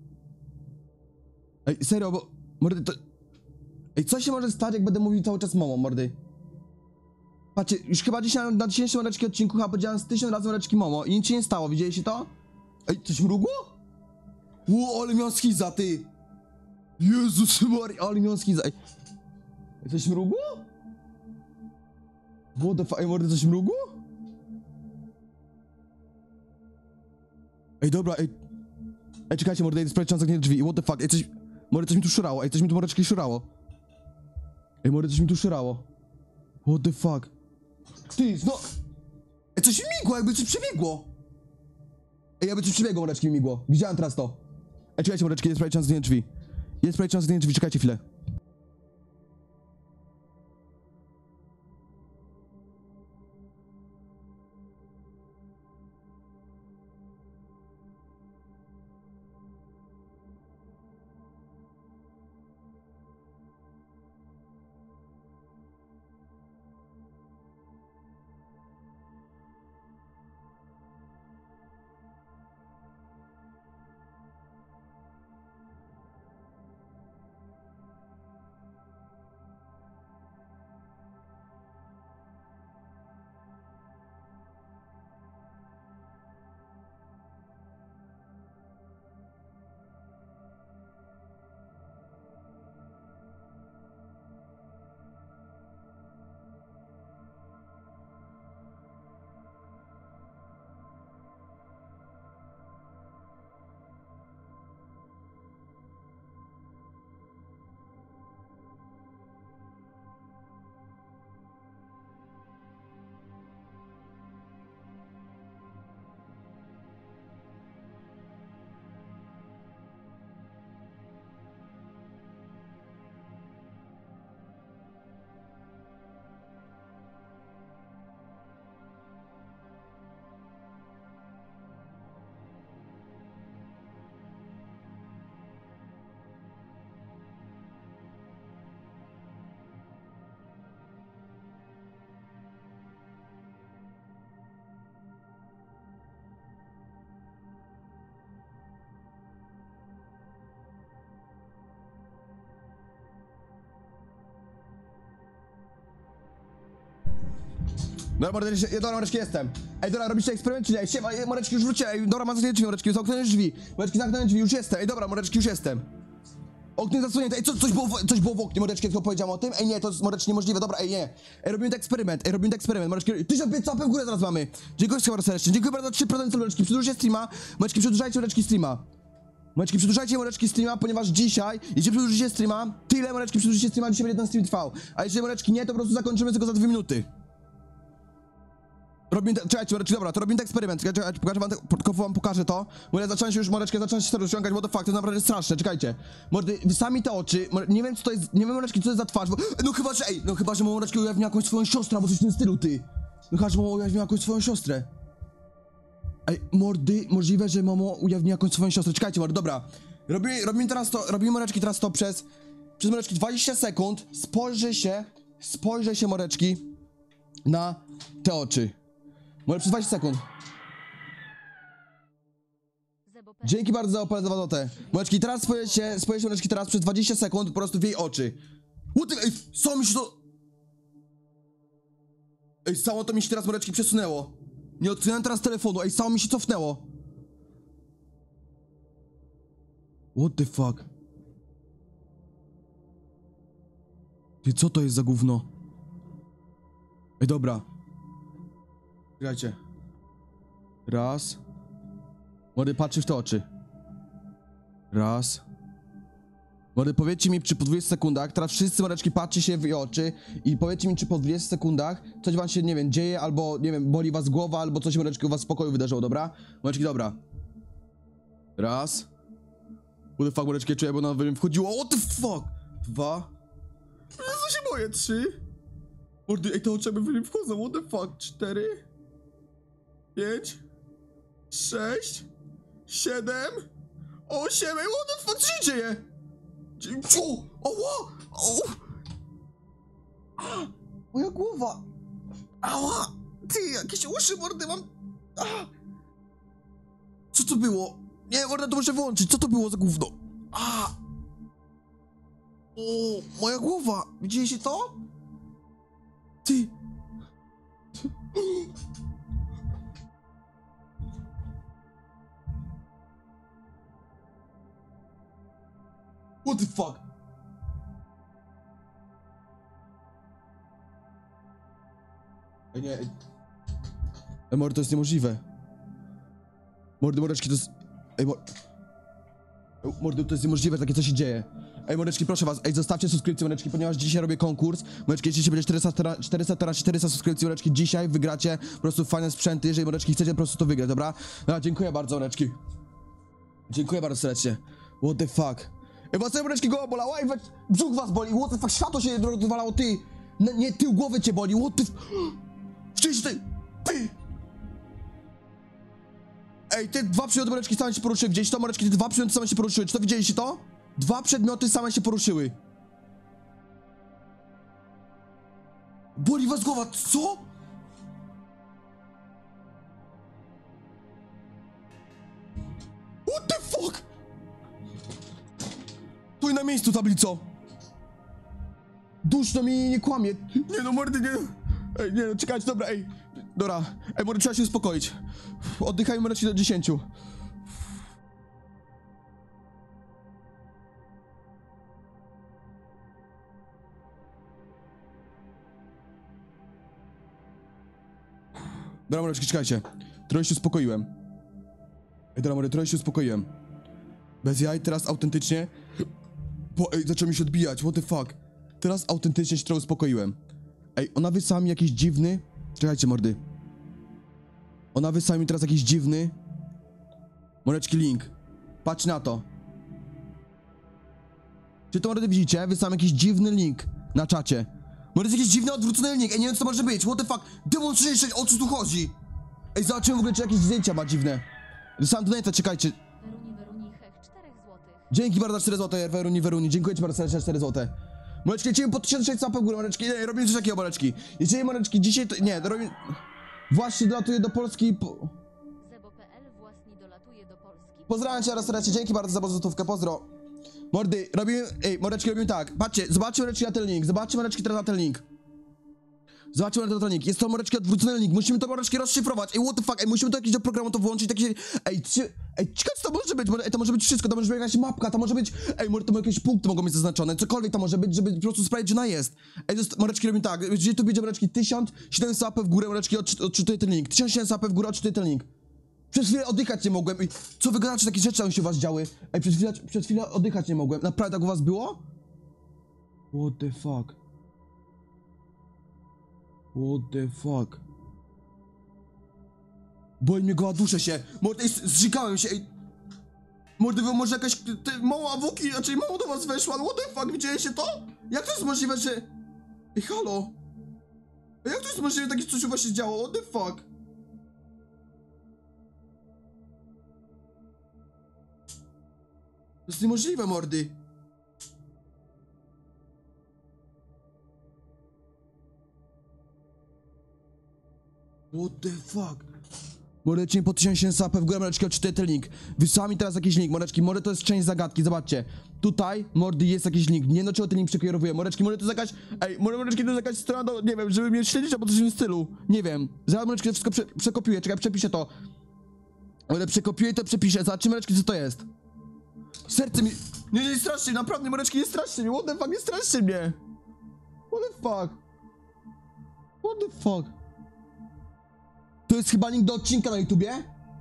Ej, serio, bo... Mordy, to... Ej, co się może stać, jak będę mówił cały czas Momo, mordy? Patrzcie, już chyba dzisiaj na dzisiejszym mordeczki odcinku chyba powiedziałem z 1000 razy mordeczki Momo i nic się nie stało, widzieliście to? Ej, coś mrugło? Ło, ale miał schiza, ty! Jezus Maria, ale miał schiza, ej. Coś mrugło? What the fuck, ej, mordy, coś mrugło? Ej, dobra, ej. Ej, czekajcie, mordy, ej, sprawdź, zamknięte drzwi, what the fuck, ej, coś... Mordy, coś mi tu szurało, ej, coś mi tu mordeczki szurało. Ej, mordy, coś mi tu szurało. What the fuck? Ty, no... Ej, coś mi migło, jakby coś przebiegło. Ej, jakby coś przebiegło, mordeczki mi migło. Widziałem teraz to. Ej, czekajcie, mordeczki, jest prawie czas zamknięte drzwi. Jest prawie czas zamknięte drzwi, czekajcie chwilę. Dobra, mordeczki, jestem. Ej, dobra, robicie eksperyment czy nie? Ej, siema, mordeczki, już wróciłem. Ej, dobra, mam zamknięte drzwi, mordeczki, zamknięte drzwi. Mordeczki, zamknięte drzwi, już jestem. Ej, dobra, mordeczki, już jestem. Okno zasłonięte. Ej, coś było w oknie, mordeczki, tylko powiedziałem o tym. Ej, nie, to jest mordeczki niemożliwe, dobra, ej, nie. Ej, robimy ten eksperyment, mordeczki. 1500 łapek w górę zaraz mamy. Dziękuję bardzo serdecznie, dziękuję bardzo za 3% mordeczki. Przedłużcie streama, mordeczki, przedłużajcie mordeczki streama. Mordeczki, przedłużajcie mordeczki streama, ponieważ dzisiaj, jeśli przedłużycie streama, tyle mordeczki przedłużycie streama, dzisiaj będzie ten stream trwał. A jeżeli mordeczki nie, to po prostu zakończymy tylko za 2 minuty. Czekajcie, mordeczki, dobra, to robimy eksperyment. Czekajcie, pokażę to. Bo zacząłem się już, mordeczki, zacząłem się rozciągać, what the fuck, to jest naprawdę straszne, czekajcie. Mordy, wy sami te oczy, nie wiem co to jest, nie wiem mordeczki, co to jest za twarz, bo... No chyba, że mordeczki ujawni jakąś swoją siostrę, albo coś w tym stylu, ty. No chyba, że mamo ujawni jakąś swoją siostrę. Ej, mordy, możliwe, że mamo ujawni jakąś swoją siostrę. Czekajcie, mordy, dobra. Robimy mordeczki teraz to przez mordeczki 20 sekund. Spojrzę się mordeczki na te oczy. Może przez 20 sekund. Dzięki bardzo za opłatę za wadotę. Mordeczki, teraz spojrzę się mordeczki teraz przez 20 sekund po prostu w jej oczy. Ej, co mi się to... Ej, samo to mi się teraz mordeczki przesunęło. Nie odsunąłem teraz telefonu, ej, samo mi się cofnęło. What the fuck? Ty, co to jest za gówno? Ej, dobra. Czekajcie. Raz. Młody, patrzy w te oczy. Raz. Młody, powiedzcie mi, czy po 20 sekundach, teraz wszyscy mordeczki patrzy się w jej oczy i powiedzcie mi, czy po 20 sekundach coś wam się, nie wiem, dzieje, albo, nie wiem, boli was głowa, albo coś mordeczki u was w pokoju wydarzyło, dobra? Mordeczki, dobra. Raz. What the fuck, mordeczki, czuję, bo na mnie wchodziło, what the fuck? 2. Co się boję? 3. Mordy, ej, te oczy jakby w mnie wchodzą, what the fuck? 4. 5. 6. 7. 8. Ej, what the fuck, co się dzieje? Oła! Moja głowa! Ała! Ty, jakieś uszy, mordy, mam... Co to było? Nie, mordę, to muszę wyłączyć. Co to było za gówno? O, moja głowa! Widzieliście to? Ty! What the fuck? Ej, nie, ej. Ej, mordy, to jest niemożliwe. Mordeczki, to jest... Ej, mordy, to jest niemożliwe, takie co się dzieje. Ej, mordeczki, proszę was, ej, zostawcie subskrypcję, mordeczki, ponieważ dzisiaj robię konkurs. Mordeczki, jeśli będzie 400 subskrypcji, mordeczki, dzisiaj wygracie po prostu fajne sprzęty, jeżeli mordeczki chcecie po prostu to wygrać, dobra? No, dziękuję bardzo, mordeczki. Dziękuję bardzo serdecznie. What the fuck? Ej, was mordeczki głowa bolała i brzuch was boli, what the fuck, światło się rozwalało, ty! Nie, tył głowy cię boli, what the fuck? Widzieliście ty? Ej, te 2 przedmioty, mordeczki, same się poruszyły, widzieliście to, mordeczki, te 2 przedmioty same się poruszyły, czy to widzieliście to? 2 przedmioty same się poruszyły. Boli was głowa, co? What the fuck? Tu i na miejscu, tablico. Duszno mi nie kłamie. Nie no, mordy, nie. Ej, nie no, czekajcie, dobra, ej. Dobra, ej, mordy, trzeba się uspokoić. Oddychajmy, mordeczki, do 10. Dobra, mordeczki, czekajcie. Trochę się uspokoiłem. Ej, dobra, mordeczki, trochę się uspokoiłem. Bez jaj, teraz autentycznie... Ej, zaczął mi się odbijać, what the fuck. Teraz autentycznie się trochę uspokoiłem. Ej, ona wysłała mi jakiś dziwny... Czekajcie, mordy. Ona wysłała mi teraz jakiś dziwny... Mordeczki, link. Patrz na to. Czy to, mordy, widzicie? Wysłałem jakiś dziwny link na czacie. Może jest jakiś dziwny, odwrócony link, ej, nie wiem co to może być, what the fuck, Demon 66, o co tu chodzi? Ej, zobaczymy w ogóle, czy jakieś zdjęcia ma dziwne. Dostałem donate'a, czekajcie. Weruni, hech, 4 złotych. Dzięki bardzo za 4 zł, Weruni, dziękuję ci bardzo serdecznie za 4 zł. Mordeczki, lecimy po 1600 łapek w górę, mordeczki, nie, robimy coś takiego, mordeczki. Jeżeli mordeczki dzisiaj, to, nie, robimy... Właśnie dolatuje do Polski Zebo.pl własni dolatuje do Polski. Pozdrawiam cię raz serdecznie, dzięki bardzo za złotówkę, pozdro. Mordy, robimy, ej, mordeczki, robimy tak, patrzcie, zobaczcie mordeczki na ten link, teraz na ten link. Zobaczmy ten link. Jest to mordeczki odwrócony link. Musimy to mordeczki rozszyfrować. Ej, what the fuck? Ej, musimy to jakiś do programu to włączyć. Takie... Ej, ciekawe co to może być. Ej, to może być wszystko. To może być jakaś mapka. To może być... Ej, może to jakieś punkty mogą być zaznaczone. Cokolwiek to może być, żeby po prostu sprawdzić, że ona jest. Ej, mordeczki robimy tak. Jeżeli tu będzie mordeczki 1700 łapek w górę, mordeczki odczytuję ten link. 1700 łapek w górę, odczytuję ten link. Przez chwilę oddychać nie mogłem. Ej, co wy gadacie, takie rzeczy tam się u was działy? Ej, przez chwilę oddychać nie mogłem. Naprawdę tak u was było? What the fuck? What the fuck? Boi mnie go, duszę się. Mordy, zżygałem się, ej. Mordy, może jakaś mała Wuki, raczej mało do was weszła. What the fuck, widzieliście się to? Jak to jest możliwe, że... Ej, halo? Ej, jak to jest możliwe, takie coś u was się działo? What the fuck? To jest niemożliwe, mordy. What the fuck? Mordeczki po 1000 AP w górę, mordeczki odczytuję ten link. Wysłała mi teraz jakiś link, mordeczki, może to jest część zagadki, zobaczcie. Tutaj, mordy, jest jakiś link, nie no czego ten link przekierowuje, mordeczki, może to jest jakaś... Ej, mordeczki, to jest jakaś strona do, nie wiem, żeby mnie śledzić albo coś w tym stylu. Nie wiem. Zaraz mordeczki to wszystko przekopiuję, czekaj, przepiszę to. Ale przekopiuję i to przepiszę, zobaczymy mordeczki co to jest. Serce mi... Nie straszcie, naprawdę, mordeczki, nie straszcie mnie, what the fuck, nie straszcie mnie. What the fuck? What the fuck? To jest chyba link do odcinka na YouTubie?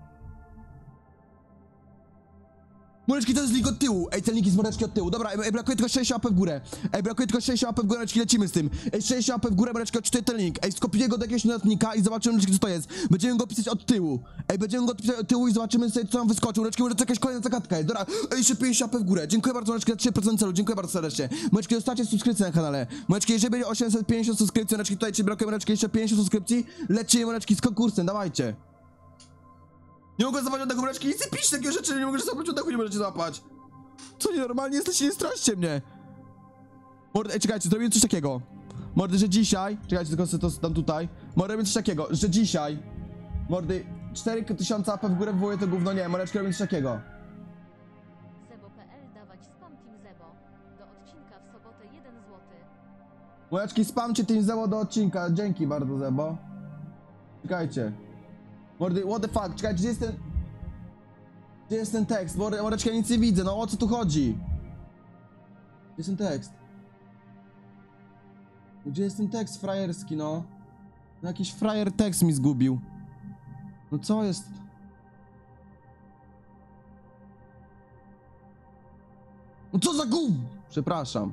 Mordeczki, to jest link od tyłu. Ej, ten link jest mordeczki od tyłu. Dobra, brakuje tylko 6 łapek w górę. Ej, brakuje tylko 6 łapek w górę, mordeczki, lecimy z tym. Ej, 6 łapek w górę, mordeczki, odczytuję ten link. Ej, skopiuję go do jakiegoś notatnika i zobaczymy, mordeczki, co to jest. Będziemy go pisać od tyłu. Ej, będziemy go pisać od tyłu i zobaczymy sobie, co nam wyskoczy. Mordeczki, może to jakaś kolejna zagadka jest. Dobra, ej, jeszcze 5 łapek w górę. Dziękuję bardzo, mordeczki, za 3% celu. Dziękuję bardzo serdecznie. Mordeczki, zostawcie subskrypcję na kanale. Mordeczki, jeżeli będzie 850 subskrypcji, mordeczki, tutaj ci brakuje, mordeczki, jeszcze 50 subskrypcji. Lecimy, mordeczki, z konkursem, dawajcie. Nie mogę złapać oddechu, mordeczki, nic nie pisz takie rzeczy, nie mogę złapać oddechu, nie możecie złapać. Co nienormalnie jesteście, nie straszcie mnie. Mordy, ej, czekajcie, zrobimy coś takiego. Mordy, że dzisiaj... Czekajcie, tylko sobie to dam tutaj. Mordy, robimy coś takiego, że dzisiaj... Mordy, 4000 AP w górę wywołuje to gówno, nie, mordeczki, robimy coś takiego. Zebo.pl dawać spam Team Zebo. Do odcinka w sobotę 1 zł. Mordeczki, spamcie Team Zebo do odcinka, dzięki bardzo, Zebo. Czekajcie. Mordy, what the fuck, czekajcie, gdzie jest ten... Gdzie jest ten tekst? Mordeczki, ja nic nie widzę, no o co tu chodzi? Gdzie jest ten tekst? Gdzie jest ten tekst frajerski, no? No jakiś frajer tekst mi zgubił. No co jest? No co za gub? Przepraszam.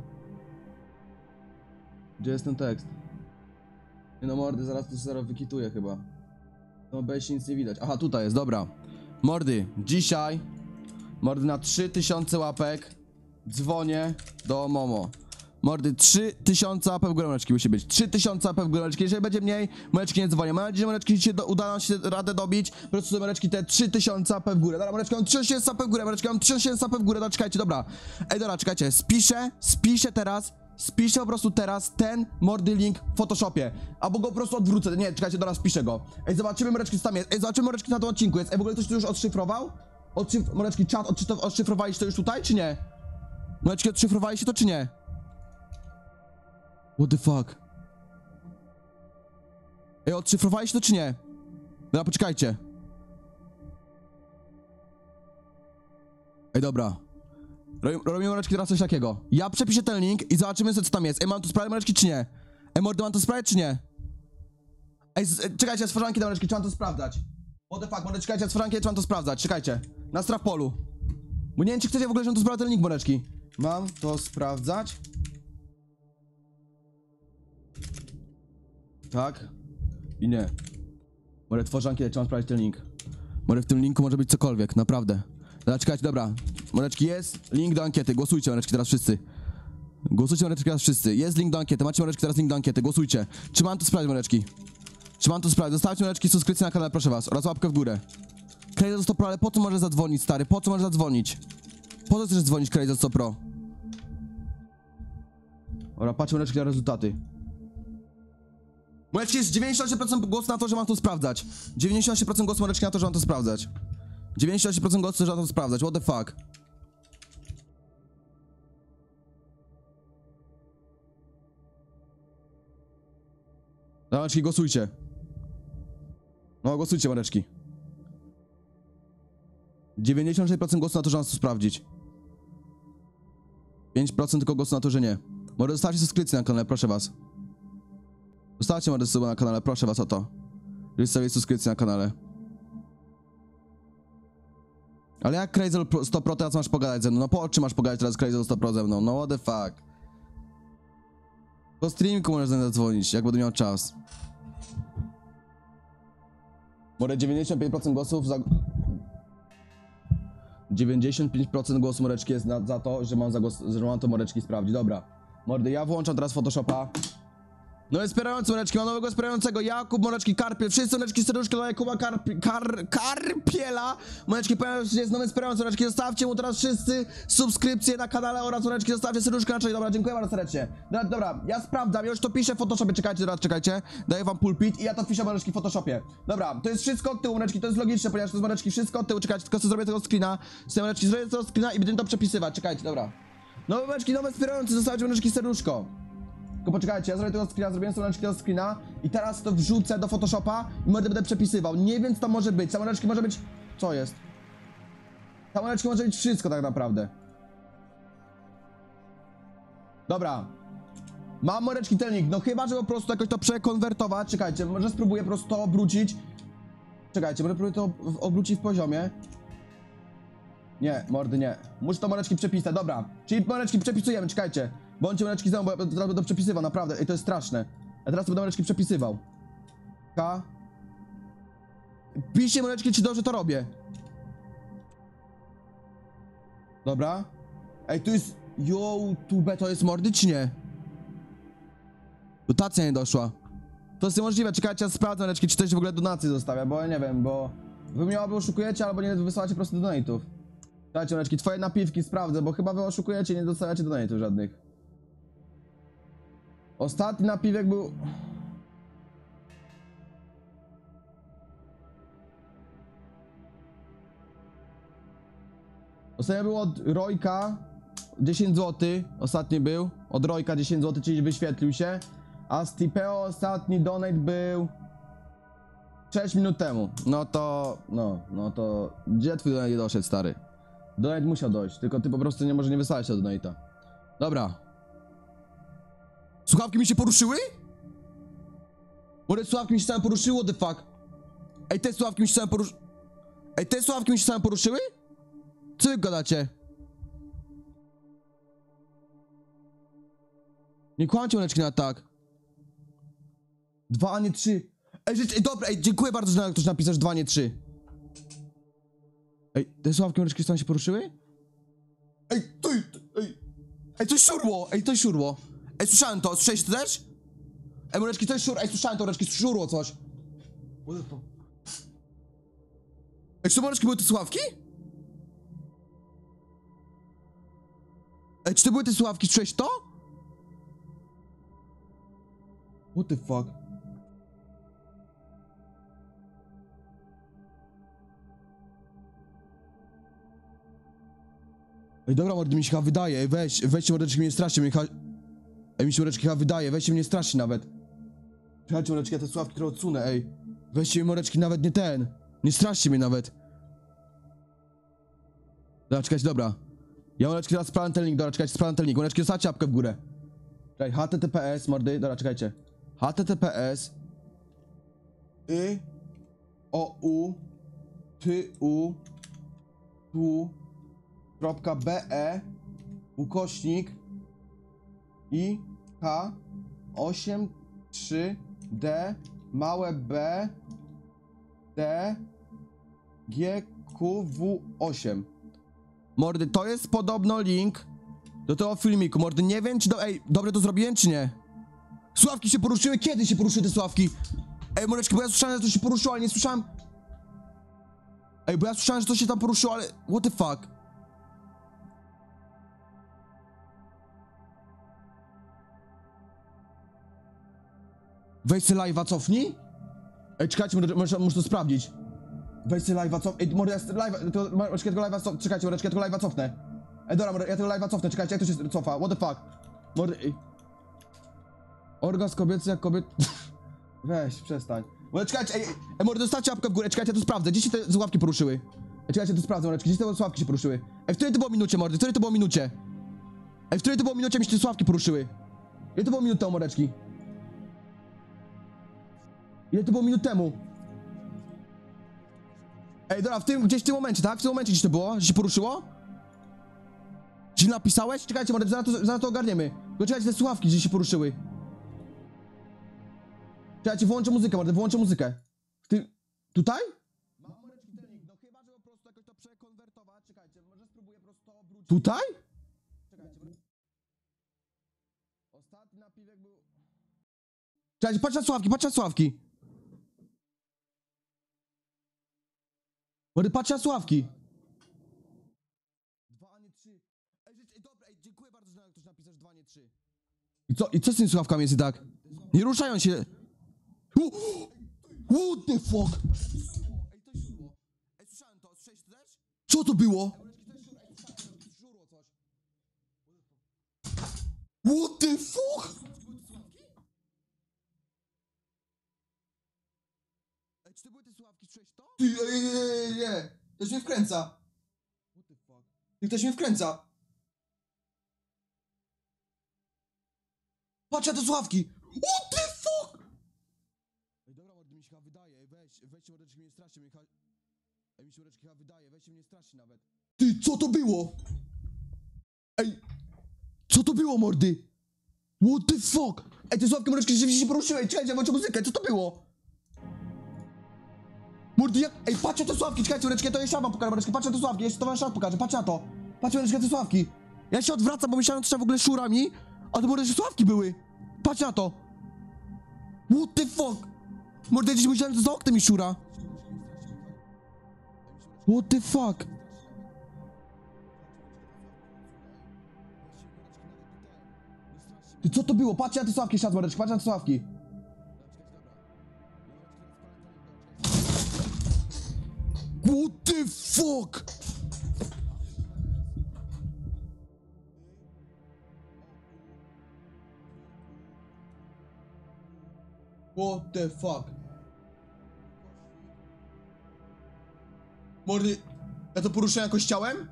Gdzie jest ten tekst? Nie no, mordy, zaraz to zaraz wykituję chyba. No bez nic nie widać. Aha, tutaj jest, dobra. Mordy, dzisiaj, mordy, na 3000 łapek dzwonię do Momo. Mordy, 3000 łapek w górę, mordeczki, musi być. 3000 łapek w górę, mordeczki. Jeżeli będzie mniej, mordeczki, nie dzwonię. Mam nadzieję, że mordeczki uda nam się radę dobić. Po prostu mordeczki, te 3000 łapek w górę. Dobra, mordeczki, mam 3000 łapek w górę, mordeczki, mam 3000 łapek w górę. Dobra, czekajcie, dobra. Ej, dobra, czekajcie, spiszę teraz. Spiszę po prostu teraz ten mordy link w Photoshopie. Albo go po prostu odwrócę. Nie, czekajcie, dobra, spiszę go. Ej, zobaczymy, mordeczki, co tam jest. Ej, zobaczymy, mordeczki, na tym odcinku jest. Ej, w ogóle ktoś to już odszyfrował? Mordeczki, czat, odszyfrowaliście to już tutaj, czy nie? Mordeczki, odszyfrowaliście to, czy nie? What the fuck? Ej, odszyfrowaliście to, czy nie? Dobra, poczekajcie. Ej, dobra. Robimy, mordeczki, teraz coś takiego. Ja przepiszę ten link i zobaczymy sobie, co tam jest. Ej, mam tu sprawę, mordeczki, czy nie? Ej, mordy, mam to sprawę, czy nie? Ej, czekajcie, stworzanki do mordeczki, trzeba to sprawdzać. What the fuck, mordeczki, czekajcie, stworzanki, trzeba to sprawdzać, czekajcie. Na straf polu. Bo nie wiem, czy chcecie w ogóle, żebym to sprawdzał ten link, mordeczki. Mam to sprawdzać. Tak. I nie. Może tworzanki, trzeba sprawdzić ten link. Może w tym linku może być cokolwiek, naprawdę. Dobra, czekajcie, dobra. Mordeczki, jest link do ankiety, głosujcie, mordeczki, teraz wszyscy. Głosujcie, mordeczki, teraz wszyscy. Jest link do ankiety, macie, mordeczki, teraz link do ankiety, głosujcie. Czy mam to sprawdzić, mordeczki? Czy mam to sprawdzić? Zostawcie, mordeczki, subskrypcję na kanale, proszę was, oraz łapkę w górę. Crazy 100 Pro, ale po co może zadzwonić, stary? Po co może zadzwonić? Po co chcesz dzwonić, Crazy 100 Pro? Dobra, patrzmy, mordeczki, na rezultaty. Mordeczki, jest 98% głosu na to, że mam to sprawdzać. 98% głosu, mordeczki, na to, że mam to sprawdzać. 98% głosu, że mam to sprawdzać. What the fuck? Mordeczki, głosujcie. No, głosujcie, mordeczki. 96% głosu na to, że mam to sprawdzić. 5% tylko głosu na to, że nie. Może zostawcie subskrypcję na kanale, proszę was. Zostawcie może suba na kanale, proszę was o to. Żeby zostawić subskrypcję na kanale. Ale jak Crazel 100% teraz masz pogadać ze mną? No po oczy masz pogadać teraz Crazel 100% ze mną? No what the fuck. Po streamku możesz do mnie zadzwonić, jak będę miał czas. Może 95% głosów za... 95% głosu Moreczki jest za to, że mam to Moreczki sprawdzić. Dobra. Mordy, ja włączam teraz Photoshopa. No jest wspierający Moreczki, mam nowego wspierającego. Jakub, Moreczki, Karpiel. Wszyscy Moreczki, serduszko dla Jakuba Karpiela. Moreczki, powiem, że jest nowy wspierający Moreczki. Zostawcie mu teraz wszyscy subskrypcje na kanale oraz Moreczki, zostawcie serduszko na czele. Dobra, dziękuję bardzo serdecznie. Dobra, ja sprawdzam, ja już to piszę w Photoshopie. Czekajcie, teraz czekajcie. Daję wam pulpit i ja to piszę Moreczki w Photoshopie. Dobra, to jest wszystko od tyłu Moreczki, to jest logiczne, ponieważ to jest Moreczki wszystko od tyłu. Czekajcie, tylko sobie zrobię tego screena. Sobie Moreczki zrobię tego screena i będę to przepisywać. Czekajcie, dobra. Nowe Moreczki, nowe wspierający, zostawcie Moreczki serduszko. Tylko poczekajcie, ja zrobię tego screena, zrobiłem sobie tego screena i teraz to wrzucę do Photoshopa i będę przepisywał. Nie wiem, co to może być. Samoleczki może być... Co jest? Samoleczki może być wszystko tak naprawdę. Dobra. Mam Moreczki telnik, no chyba, że po prostu jakoś to przekonwertować. Czekajcie, może spróbuję po prostu to obrócić. Czekajcie, może spróbuję to obrócić w poziomie. Nie, mordy, nie. Muszę to Moreczki przepisać, dobra. Czyli Moreczki przepisujemy, czekajcie. Bądźcie Moreczki ze mną, bo ja teraz będę przepisywał, naprawdę. Ej, to jest straszne. Ja teraz będę Moreczki przepisywał. K. Piszcie Moreczki, czy dobrze to robię. Dobra. Ej, tu jest... YouTube, to jest mordy, czy nie? Dotacja nie doszła. To jest niemożliwe, czekajcie, ja sprawdzę Moreczki, czy ktoś w ogóle donacje zostawia, bo ja nie wiem, bo... Wy mnie albo oszukujecie, albo nie wysyłacie po prostu donate'ów. Czekajcie Moreczki, twoje napiwki sprawdzę, bo chyba wy oszukujecie i nie dostawiacie donate'ów żadnych. Ostatni napiwek był... Ostatnio był od Rojka 10 zł, ostatni był. Od Rojka 10 zł, czyli wyświetlił się. A z Tipeo ostatni donate był 6 minut temu. No to... No to... Gdzie twój donate doszedł, stary? Donate musiał dojść, tylko ty po prostu może nie wysłałeś tego donate'a. Dobra. Słuchawki mi się poruszyły? Może słuchawki mi się same poruszyły? What the fuck? Ej, te słuchawki mi się same poruszyły? Ej, te słuchawki mi się same poruszyły? Co wy gadacie? Nie kłamcie Moreczki na tak. 2, a nie 3. Ej, dobra, dziękuję bardzo, że ktoś napisał, że 2, nie 3. Ej, te słuchawki Moreczki same się poruszyły? Ej, coś szurło! Ej, słyszałem to, słyszałeś to też? Ej, Moreczki, coś szurło, słyszałem to, Moreczki, szurło coś. Ej, czy to Moreczki były te słuchawki? Ej, czy to były te słuchawki, słyszałeś to? What the fuck? Ej, dobra, mordy, mi się chyba wydaje, ej, weźcie mordeczki, mnie strasznie, ej, mi się mordeczki chyba wydaje, weźcie mnie strasznie nawet. Czekajcie mordeczki, ja te słuchawki które odsunę, ej. Weźcie mi mordeczki, nawet nie ten. Nie straszcie mnie nawet. Dobra, czekajcie, dobra. Ja mordeczki teraz sprawdzam ten link, dobra, czekajcie, sprawdzam ten link. Mordeczki, zostawcie łapkę w górę. Czekaj, https, mordy, dobra, czekajcie. https .be ukośnik i k 83d małe b d g q w 8. Mordy, to jest podobno link do tego filmiku. Mordy, nie wiem czy ej, dobrze to zrobiłem czy nie? Słuchawki się poruszyły? Kiedy się poruszyły te słuchawki? Ej, Moreczki, bo ja słyszałem, że to się poruszyło, ale nie słyszałem... Ej, bo ja słyszałem, że to się tam poruszyło, ale... What the fuck? Weź se live'a cofnij? Ej, czekajcie, muszę to sprawdzić. Weź se live'a cofnij. Ej, może ja live'a... Moreczki, ja tego live'a cofnę. Czekajcie, Moreczki, ja tego live'a cofnę. Ej, dobra, ja tego live'a cofnę. Czekajcie, jak to się cofa? What the fuck? Ej. Orgazm kobiecy jak kobiet... Weź, przestań. Czekajcie, ej, mordy, dostawcie łapkę w górę, czekajcie, ja to sprawdzę. Gdzie się te słuchawki poruszyły? Czekajcie, to sprawdzę, mordeczki, gdzie te słuchawki się poruszyły? Ej, w której to było minucie, mordy, w której to było minucie? Ej, w której to było minucie, mi się te słuchawki poruszyły? Ile to było minut temu, mordeczki? Ile to było minut temu? Ej, dobra, gdzieś w tym momencie, tak? W tym momencie gdzieś to było? Że się poruszyło? Gdzieś napisałeś? Czekajcie, mordy, zaraz to ogarniemy. Tylko czekajcie, te słuchawki gdzieś się poruszyły. Czekajcie, wyłączę muzykę, mordy, wyłączę muzykę. Tutaj? Mam mordeczki trening, no chyba, że po prostu jakoś to przekonwertować. Czekajcie, może spróbuję po prostu to obrócić. Tutaj? Czekajcie. Ostatni napiwek był... Czekajcie, patrz na słuchawki, patrz na słuchawki. Mordy, patrz na słuchawki. 2, a nie 3. Ej, dobra, dziękuję bardzo, że ktoś napisał, że 2, nie 3. I co z tymi słuchawkami jest i tak? Nie ruszają się. What the fuck? Ej, to źródło. Ej, słyszałem to, słyszałeś to też? Co to było? What the fuck? Ej, czy to były te słuchawki, słyszałeś to? Ty, ej, ktoś mnie wkręca. What the fuck? Ktoś mnie wkręca. Patrz na te słuchawki. What the fuck? Ej, dobra, mordy, mi się chyba wydaje. Ej, weźcie mordeczki, mnie nie straszcie. Ej, mi się mordeczki chyba wydaje. Weźcie mnie nie straszcie nawet. Ty, co to było? Ej, co to było, mordy? What the fuck? Ej, te słuchawki mordeczki rzeczywiście się poruszyły. Ej, czekajcie, włączę muzykę. Co to było? Mordy, jak... Ej, patrzcie te słuchawki, czekajcie, mordeczki, to jeszcze wam pokażę, mordeczki. Patrzcie te słuchawki, jeszcze to wam jeszcze raz pokażę. Patrzcie na to. Patrzcie, mordeczki, te słuchawki. Ja się odwracam, bo myślałem, że trzeba w ogóle szurami, a to mordeczki słuchawki były. Patrz na to! What the fuck? Mordę, gdzieś myślałem, że za oknem mi szura. What the fuck? Ty, co to było? Patrzcie na te słuchawki, szat, mordeczki, patrz na te słuchawki. What the fuck? What the fuck? Mordy, ja to poruszyłem jakoś ciałem?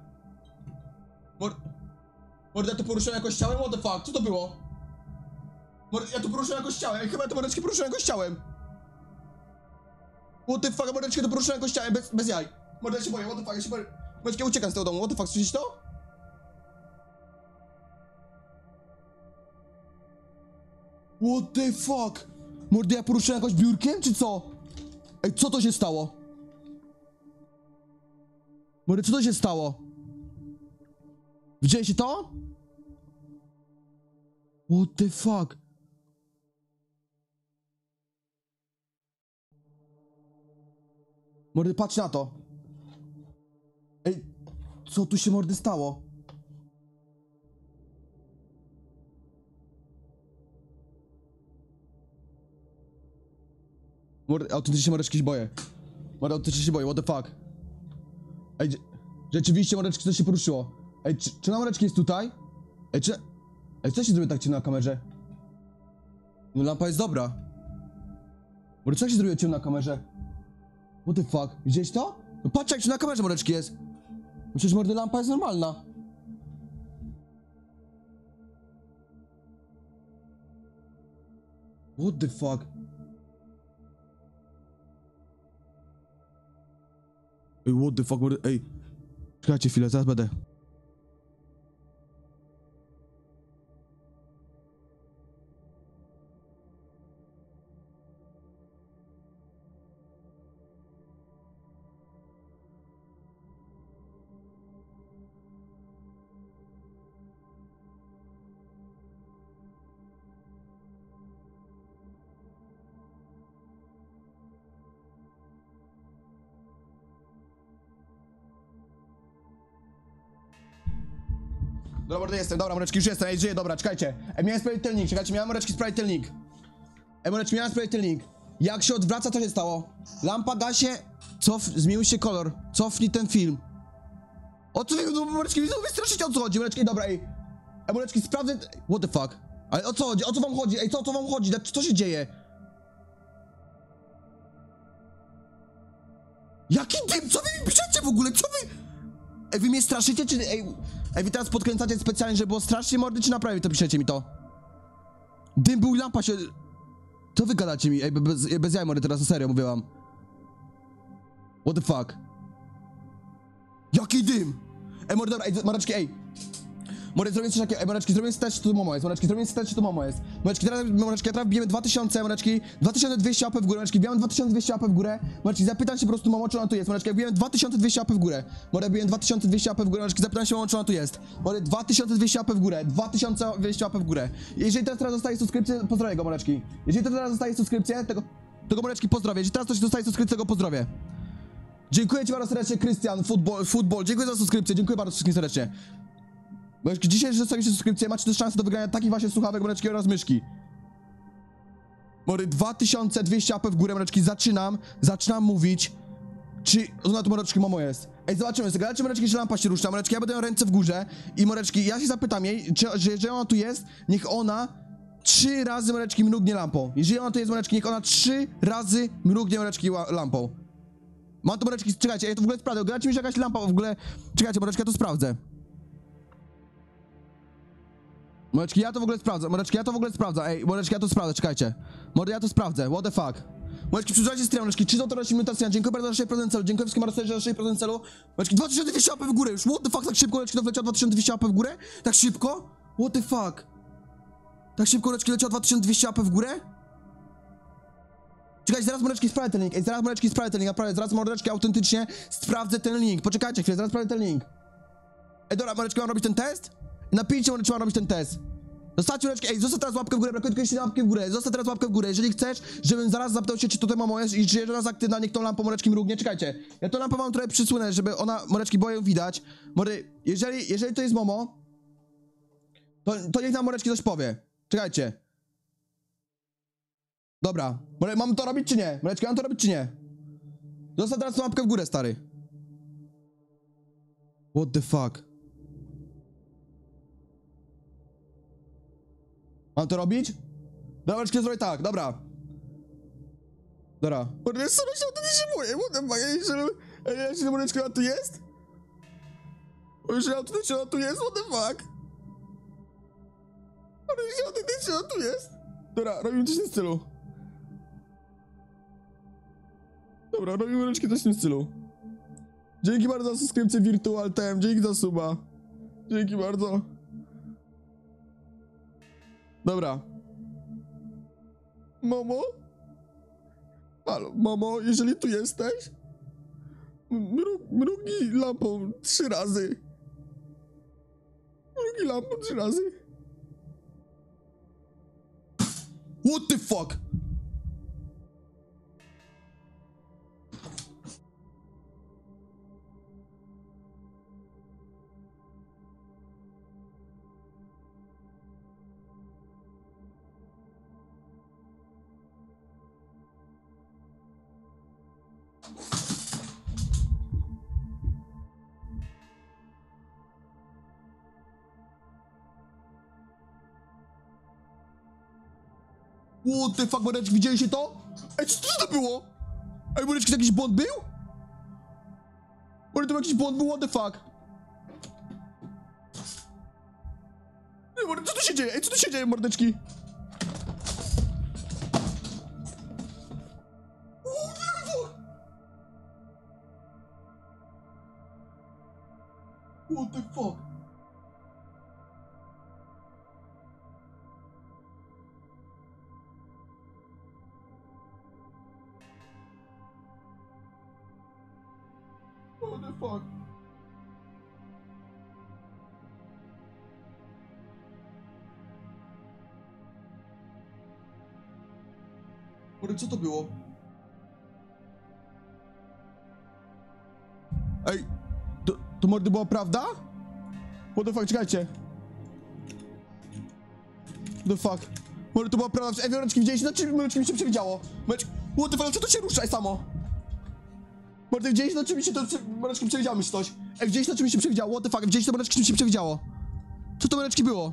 Mordy, ja to poruszyłem jakoś ciałem? What the fuck? Co to było? Mordy, ja to poruszyłem jakoś ciałem. Chyba to mordeczki poruszyłem jakoś ciałem. What the fuck? Mordeczki to poruszyłem jakoś ciałem, bez jaj. Mordy, ja się boję, what the fuck? Ja się boję. Mordeczki, ja uciekam z tego domu, what the fuck? Słyszysz to? What the fuck? Mordy, ja poruszyłem jakoś biurkiem, czy co? Ej, co to się stało? Mordy, co to się stało? Widzieliście to? What the fuck? Mordy, patrz na to. Ej, co tu się, mordy, stało? Mordy, autentycznie, mordeczki, się boję. Mordy, autentycznie się boję, what the fuck? Ej, rzeczywiście, mordeczki, coś się poruszyło. Ej, czy na mordeczki jest tutaj? Ej, Ej, co się zrobiło tak ciemno na kamerze? No, lampa jest dobra. Mordy, co się zrobiło ciemno na kamerze? What the fuck? Widziałeś to? No patrz, jak na kamerze mordeczki jest. No przecież, mordy, lampa jest normalna. What the fuck? Ej, what the fuck, mordy, ej. Czekajcie chwilę, zaraz będę. Dobra, mordy, jestem, dobra, mordeczki, już jestem, ej, żyję, dobra, czekajcie. Ej, miałem sprawdzić tylnik, czekajcie, miałem, mordeczki, sprawdzić tylnik. Ej, mordeczki, miałem sprawdzić tylnik. Jak się odwraca, co się stało? Lampa gasie, zmienił się kolor, cofnij ten film. O co wy, mordeczki, wystraszycie, o co chodzi, mordeczki, dobra, ej. Ej, mordeczki, sprawdzę, what the fuck? Ale o co chodzi, o co wam chodzi, ej, co wam chodzi, co się dzieje? Jaki dym? Co wy mi piszecie w ogóle? Co wy? Ej, wy mnie straszycie, czy... Ej, wy teraz podkręcacie specjalnie, żeby było strasznie mordy, czy naprawdę to piszecie mi to? Dym był i lampa się... Co wy gadacie mi? Ej, bez jaj mordy, teraz na serio mówię wam. What the fuck? Jaki dym? Ej, mordy, dobra, ej, mordeczki, ej. Mordy, zrobię coś takiego, ej, mordeczki, zrobię test, czy to Momo jest, mordeczki, zrobię test, czy to Momo jest. Mordeczki, teraz wbijemy 2000, mordeczki, 2200 łapy w górę, mordeczki, wbijamy 2200 łapy w górę. Mordeczki, zapytam się po prostu Momo, czy ona tu jest, mordeczki, wbijemy 2200 łapy w górę. Mordy, wbijemy 2200 łapy w górę, mordeczki, zapytam się Momo, czy ona tu jest. Mordy, 2200 łapy w górę, 2200 łapy w górę. Jeżeli teraz dostaje subskrypcję, pozdrowię go, mordeczki. Jeżeli teraz dostaje subskrypcję, tego mordeczki pozdrowię. Jeżeli teraz ktoś dostaje subskrypcję, tego pozdrowię. Dziękuję ci bardzo serdecznie, Krystian, football, dziękuję za subskrypcję, dziękuję bardzo wszystkim serdecznie. Bo dzisiaj, że zostawicie subskrypcję, macie też szansę do wygrania takich właśnie słuchawek, mordeczki oraz myszki. Mory, 2200 AP w górę, mordeczki, zaczynam mówić, czy ona tu mordeczki Momo jest. Ej, zobaczymy, zagadajcie mordeczki, że lampa się rusza, mordeczki, ja będę miał ręce w górze i mordeczki, ja się zapytam jej, że jeżeli ona tu jest, niech ona 3 razy mordeczki mrugnie lampą. Jeżeli ona tu jest, mordeczki, niech ona 3 razy mrugnie mordeczki lampą. Mam tu mordeczki, czekajcie, ja to w ogóle sprawdzę, gadajcie mi, że jakaś lampa w ogóle, czekajcie, mordeczki, ja to sprawdzę. Mordeczki, ja to w ogóle sprawdzę, ej, mordeczki, ja to sprawdzę, czekajcie. Mordy, ja to sprawdzę, what the fuck. Mordeczki, przyjrzajcie stream, mordeczki, 3 minuty stream, dziękuję bardzo za 6% celu, dziękuję wszystkim bardzo za 6% celu. Mordeczki, 2200 łapy w górę już, what the fuck, tak szybko, mordeczki, to wleciało 2200 łapy w górę? Tak szybko? What the fuck? Tak szybko, mordeczki, leciało 2200 łapy w górę? Czekajcie, zaraz mordeczki sprawdzę ten link, ej, zaraz mordeczki sprawdzę ten link, naprawdę, zaraz mordeczki autentycznie sprawdzę ten link, poczekajcie chwilę, zaraz sprawdzę ten link. Ej, dobra, mordeczki, mam robić ten test? Napiszcie, czy mam robić ten test. Zostawcie łapkę, ej, zostaw teraz łapkę w górę, brakuje tylko jeszcze łapkę w górę, zostaw teraz łapkę w górę, jeżeli chcesz, żebym zaraz zapytał się, czy to Momo jest i czy jeżeli ona jest aktywna, niech tą lampą mordeczki mrugnie, czekajcie. Ja tą lampę mam trochę przysunę, żeby ona, mordeczki, bo ją widać. Mordy, jeżeli to jest Momo, to niech nam mordeczki coś powie. Czekajcie. Dobra, mam to robić czy nie? Mordeczki, mam to robić czy nie? Zostaw teraz tą łapkę w górę, stary. What the fuck? Mam to robić? Dobra, mordeczki, zrobię tak, dobra. Dobra. Mordeczki, sobie się wtedy się boję, what the fuck, jeżeli mordeczki, ona tu jest? Jeżeli autentycznie ona tu jest, what the fuck? Mordeczki, autentycznie ona tu jest? Dobra, robimy coś w tym stylu. Dobra, robimy mordeczki coś w tym stylu. Dzięki bardzo za subskrypcję Virtual Tem, dzięki za suba. Dzięki bardzo. Dobra. Momo? Halo, Momo, jeżeli tu jesteś, mrugnij lampą 3 razy. Mrugnij lampą 3 razy. What the fuck? What the fuck, mordeczki, widzieliście to? Ej, co to było? Ej, mordeczki, to jakiś błąd był? Mordeczki, to jakiś błąd był, what the fuck? Ej, mordeczki, co tu się dzieje? Ej, co tu się dzieje, mordeczki? What the fuck? What the fuck? Mordek, co to było? Ej, to mordy była prawda? What the fuck, czekajcie. What the fuck? Mordy, to była prawda. Ej, mordeczki, widzieliście? Na czym mordeczki mi się przewidziało? Mordeczki, what the fuck, co to się rusza samo? Mordek, widzieliście, na czym mi się to mordeczki przewidziało mi się coś? Ej, widzieliście, na czym mi się przewidziało? What the fuck, widzieliście, mordeczki, czym się przewidziało? Co to mordeczki było?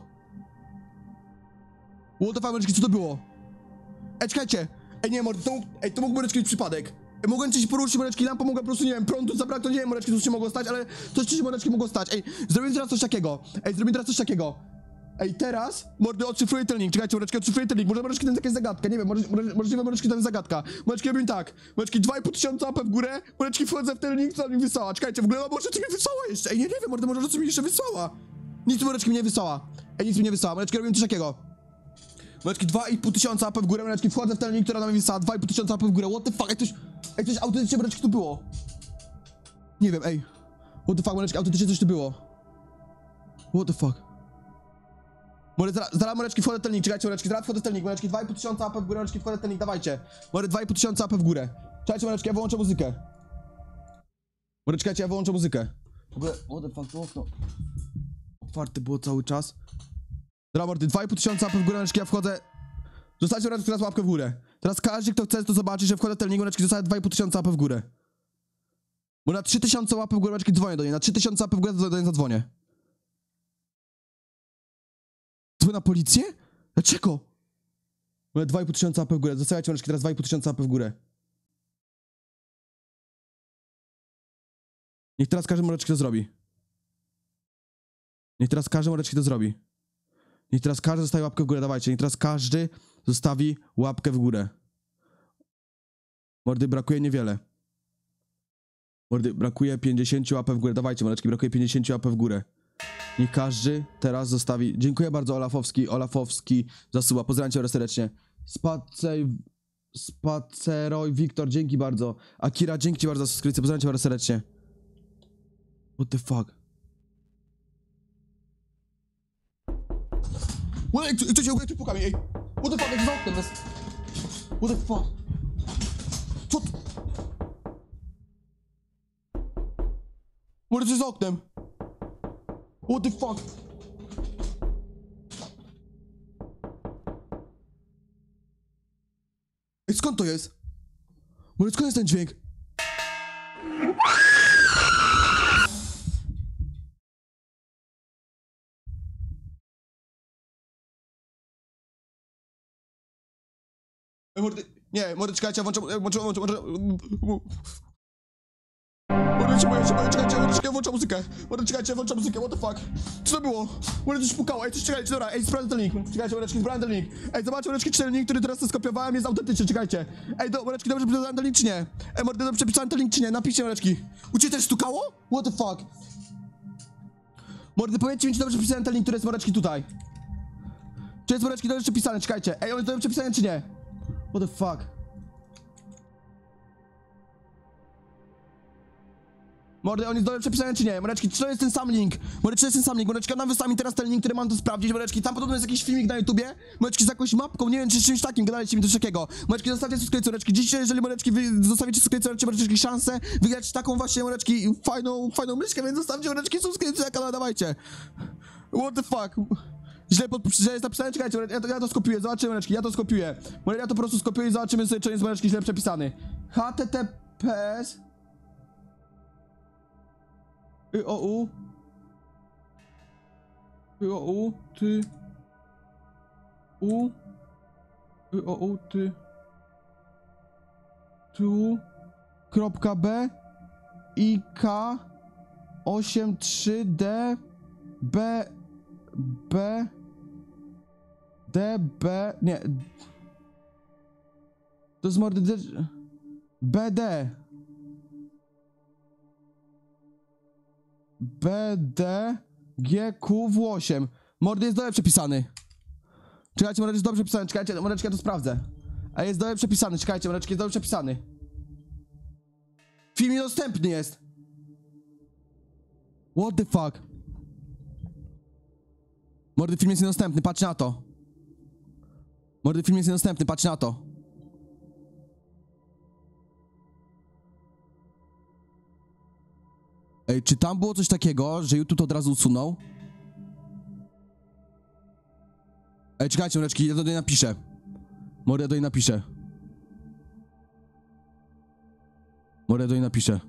What the fuck, mordeczki, co to było? Ej, czekajcie. Ej, nie, mordy, to mógł mordeczki być przypadek. Mogłem coś poruszyć, mordeczki, lampa mogła po prostu, nie wiem, prądu zabrakło, nie wiem, mordeczki, coś się mogło stać, ale coś mordeczki mogło stać. Ej, zrobimy teraz coś takiego. Ej, teraz, mordy, odszyfruję ten link, czekajcie, mordeczki, odszyfruję ten link, może mordeczki, to jest jakaś zagadka, nie wiem, możliwe, mordeczki, to jest zagadka. Mordeczki, robimy tak, mordeczki, 2500 AP w górę, mordeczki, wchodzę w ten link, co mi wysłała, czekajcie, w ogóle, no może co mi wysłała jeszcze, ej, nie wiem, mordy, może co mi jeszcze wysłała. Nic mordeczki mi nie wysłała, nic mi nie wysłała, mordeczki, robimy coś takiego. Mordeczki, 2500 AP w górę, mordeczki, wchodzę w ten link, która nam wysłała, 2500 AP w górę, what the fuck, coś autentycznie, mordeczki, tu było. Nie wiem, ej, what the fuck, mordeczki, autentycznie coś tu było. What the fuck. Może zaraz mordeczki wchodzę w ten link, czekajcie mordeczki, zaraz wchodzę w ten link, mordeczki 2500 AP w górę, mordeczki wchodzę w ten link, dawajcie. Może 2500 AP w górę. Czekajcie mordeczki, ja wyłączę muzykę. Mordeczki, ja wyłączę muzykę. W ogóle, what the fuck, to okno otwarte było cały czas. Dobra mordy, 2500 AP w górę, mordeczki, ja wchodzę. Zostawcie mordeczki teraz łapkę w górę. Teraz każdy, kto chce, to zobaczy, że wchodzę w ten link, mordeczki, zostawię 2500 AP w górę. Bo na 3000 łapek w górę, mordeczki, dzwonię do niej, na 3000 AP w górę do niej zadzwonię. Dzwonię na policję? Dlaczego? Ale 2500 AP w górę, zostawiacie mordeczki, teraz 2500 AP w górę. Niech teraz każdy mordeczki to zrobi. Niech teraz każdy mordeczki to zrobi. Niech teraz każdy zostawi łapkę w górę, dawajcie. Niech teraz każdy zostawi łapkę w górę. Mordy, brakuje niewiele. Mordy, brakuje 50 łapek w górę, dawajcie mordeczki, brakuje 50 łapek w górę. Niech każdy teraz zostawi. Dziękuję bardzo Olafowski za suba, pozdrawiam cię serdecznie. Spaceroj Wiktor, dzięki bardzo. Akira, dzięki ci bardzo za subskrypcję, pozdrawiam cię bardzo serdecznie. What the fuck? Co się tu pukami, ej? What the fuck, jak za oknem jest? What the fuck? Co to? Może coś za oknem? What the fuck? Ej, skąd to jest? Może skąd jest ten dźwięk? Mordy, nie, mordy, czekajcie, włączę. Czekajcie, włączę muzykę. Czekajcie, włączę muzykę, what the fuck? Co to było? Mordy, coś pukało, ej, coś, czekajcie, dobra, ej, sprawdzę ten link. Czekajcie, mordeczki, sprawdzę ten link. Ej, zobaczcie, mordeczki, czy ten link, który teraz skopiowałem, jest autentyczny, czekajcie. Ej, mordeczki, dobrze przepisałem ten link, czy nie? Ej, mordy, dobrze przepisałem ten link, czy nie? Napiszcie, mordeczki. U ciebie też stukało? What the fuck? Mordy, powiedzcie mi, czy dobrze przepisałem ten link, który jest, mordeczki, tutaj. Czy jest, mordeczki, dobrze przepisany, czekajcie. Ej, on jest dobrze przepisany, czy nie? What the fuck? Mordy, on jest dobrze przepisany czy nie? Mordeczki, czy to jest ten sam link? Mordeczki, to jest ten sam link. Mordeczki, on wystawi mi teraz ten link, który mam tu sprawdzić. Mordeczki, tam podobno jest jakiś filmik na YouTubie. Mordeczki, z jakąś mapką, nie wiem, czy z czymś takim. Gadaliście mi coś takiego. Mordeczki, zostawcie subskrypcję, mordeczki. Dzisiaj, jeżeli mordeczki, wy zostawicie subskrypcję, mordeczki, szansę wygrać taką właśnie, mordeczki, fajną myszkę, więc zostawcie, mordeczki, subskrypcję na kanał, dawajcie. What the fuck? Źle jest napisane, czekajcie, ja to skopiuję, zobaczymy, mordeczki, ja to skopiuję. Ja to po prostu skopiuję i zobaczymy sobie, czy jest, mordeczki, źle przepisany. HTTPS YOU ty U YOU ty tu kropka B IK 83D B DB nie to jest mordy BD BDGQ8. Mordy jest dobrze przepisany. Czekajcie, mordeczki jest dobrze przepisany. Czekajcie, mordeczki, ja to sprawdzę. A jest dobrze przepisany, czekajcie, mordeczki jest dobrze przepisany. Film niedostępny jest. What the fuck? Mordy, film jest niedostępny, patrz na to. Mordy, film jest niedostępny, patrz na to. Ej, czy tam było coś takiego, że YouTube to od razu usunął? Ej, czekajcie, mordeczki, ja do niej napiszę. Mordę, ja do niej napiszę. Mordę, ja do niej napiszę.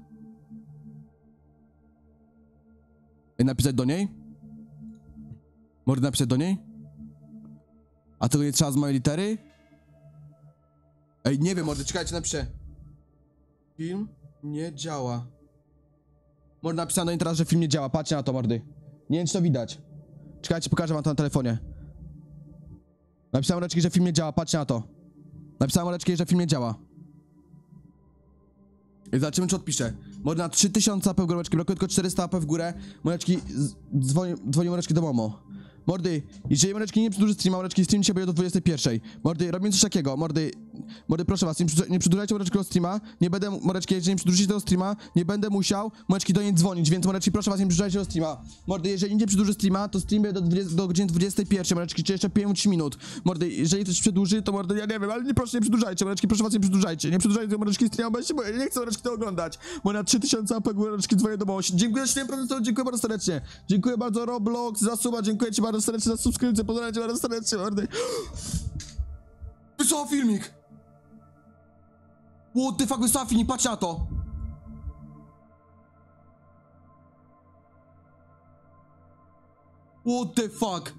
Ej, napisać do niej? Mordę, napisać do niej? A tego nie trzeba z mojej litery? Ej, nie wiem, mordy, czekajcie, napiszę. Film nie działa. Mordy, napisano do niej teraz, że film nie działa. Patrzcie na to, mordy. Nie wiem, czy to widać. Czekajcie, pokażę wam to na telefonie. Napisałem mordeczki, że film nie działa. Patrzcie na to. Napisałem mordeczki, że film nie działa. I zobaczymy, czy odpiszę. Mordy, na 3000 AP w górę, mordeczki. Brakuje tylko 400 AP w górę. Mordeczki, dzwoni mordeczki do Momo. Mordy, jeżeli mordeczki nie przedłuży streama, mordeczki stream dzisiaj będzie do 21. Mordy, robimy coś takiego. Mordy, proszę was, nie przedłużajcie mordeczki streama. Nie będę, mordeczki, jeżeli nie przedłużycie tego streama, nie będę musiał mordeczki do niej dzwonić, więc mordeczki, proszę was, nie przedłużajcie tego streama. Mordy, jeżeli nie przedłuży streama, to stream będzie do godziny 21. Mordeczki, czy jeszcze 5 minut. Mordy, jeżeli coś przedłuży, to mordy, ja nie wiem, ale nie, proszę, nie przedłużajcie. Mordeczki, proszę was, nie przedłużajcie. Nie przedłużajcie tego mordeczki streama, bo ja się boję, nie chcę mordeczki to oglądać. Mordy, na 3000 AP mordeczki dzwonię do Momo. Dziękuję za 7%, dziękuję bardzo serdecznie. Dziękuję bardzo Roblox za suba, dziękuję ci bardzo serdecznie za subskrypcję, pozdrawiam cię bardzo serdecznie, mordy. Wysłał filmik! What the fuck, wysłał filmik, patrz na to! What the fuck?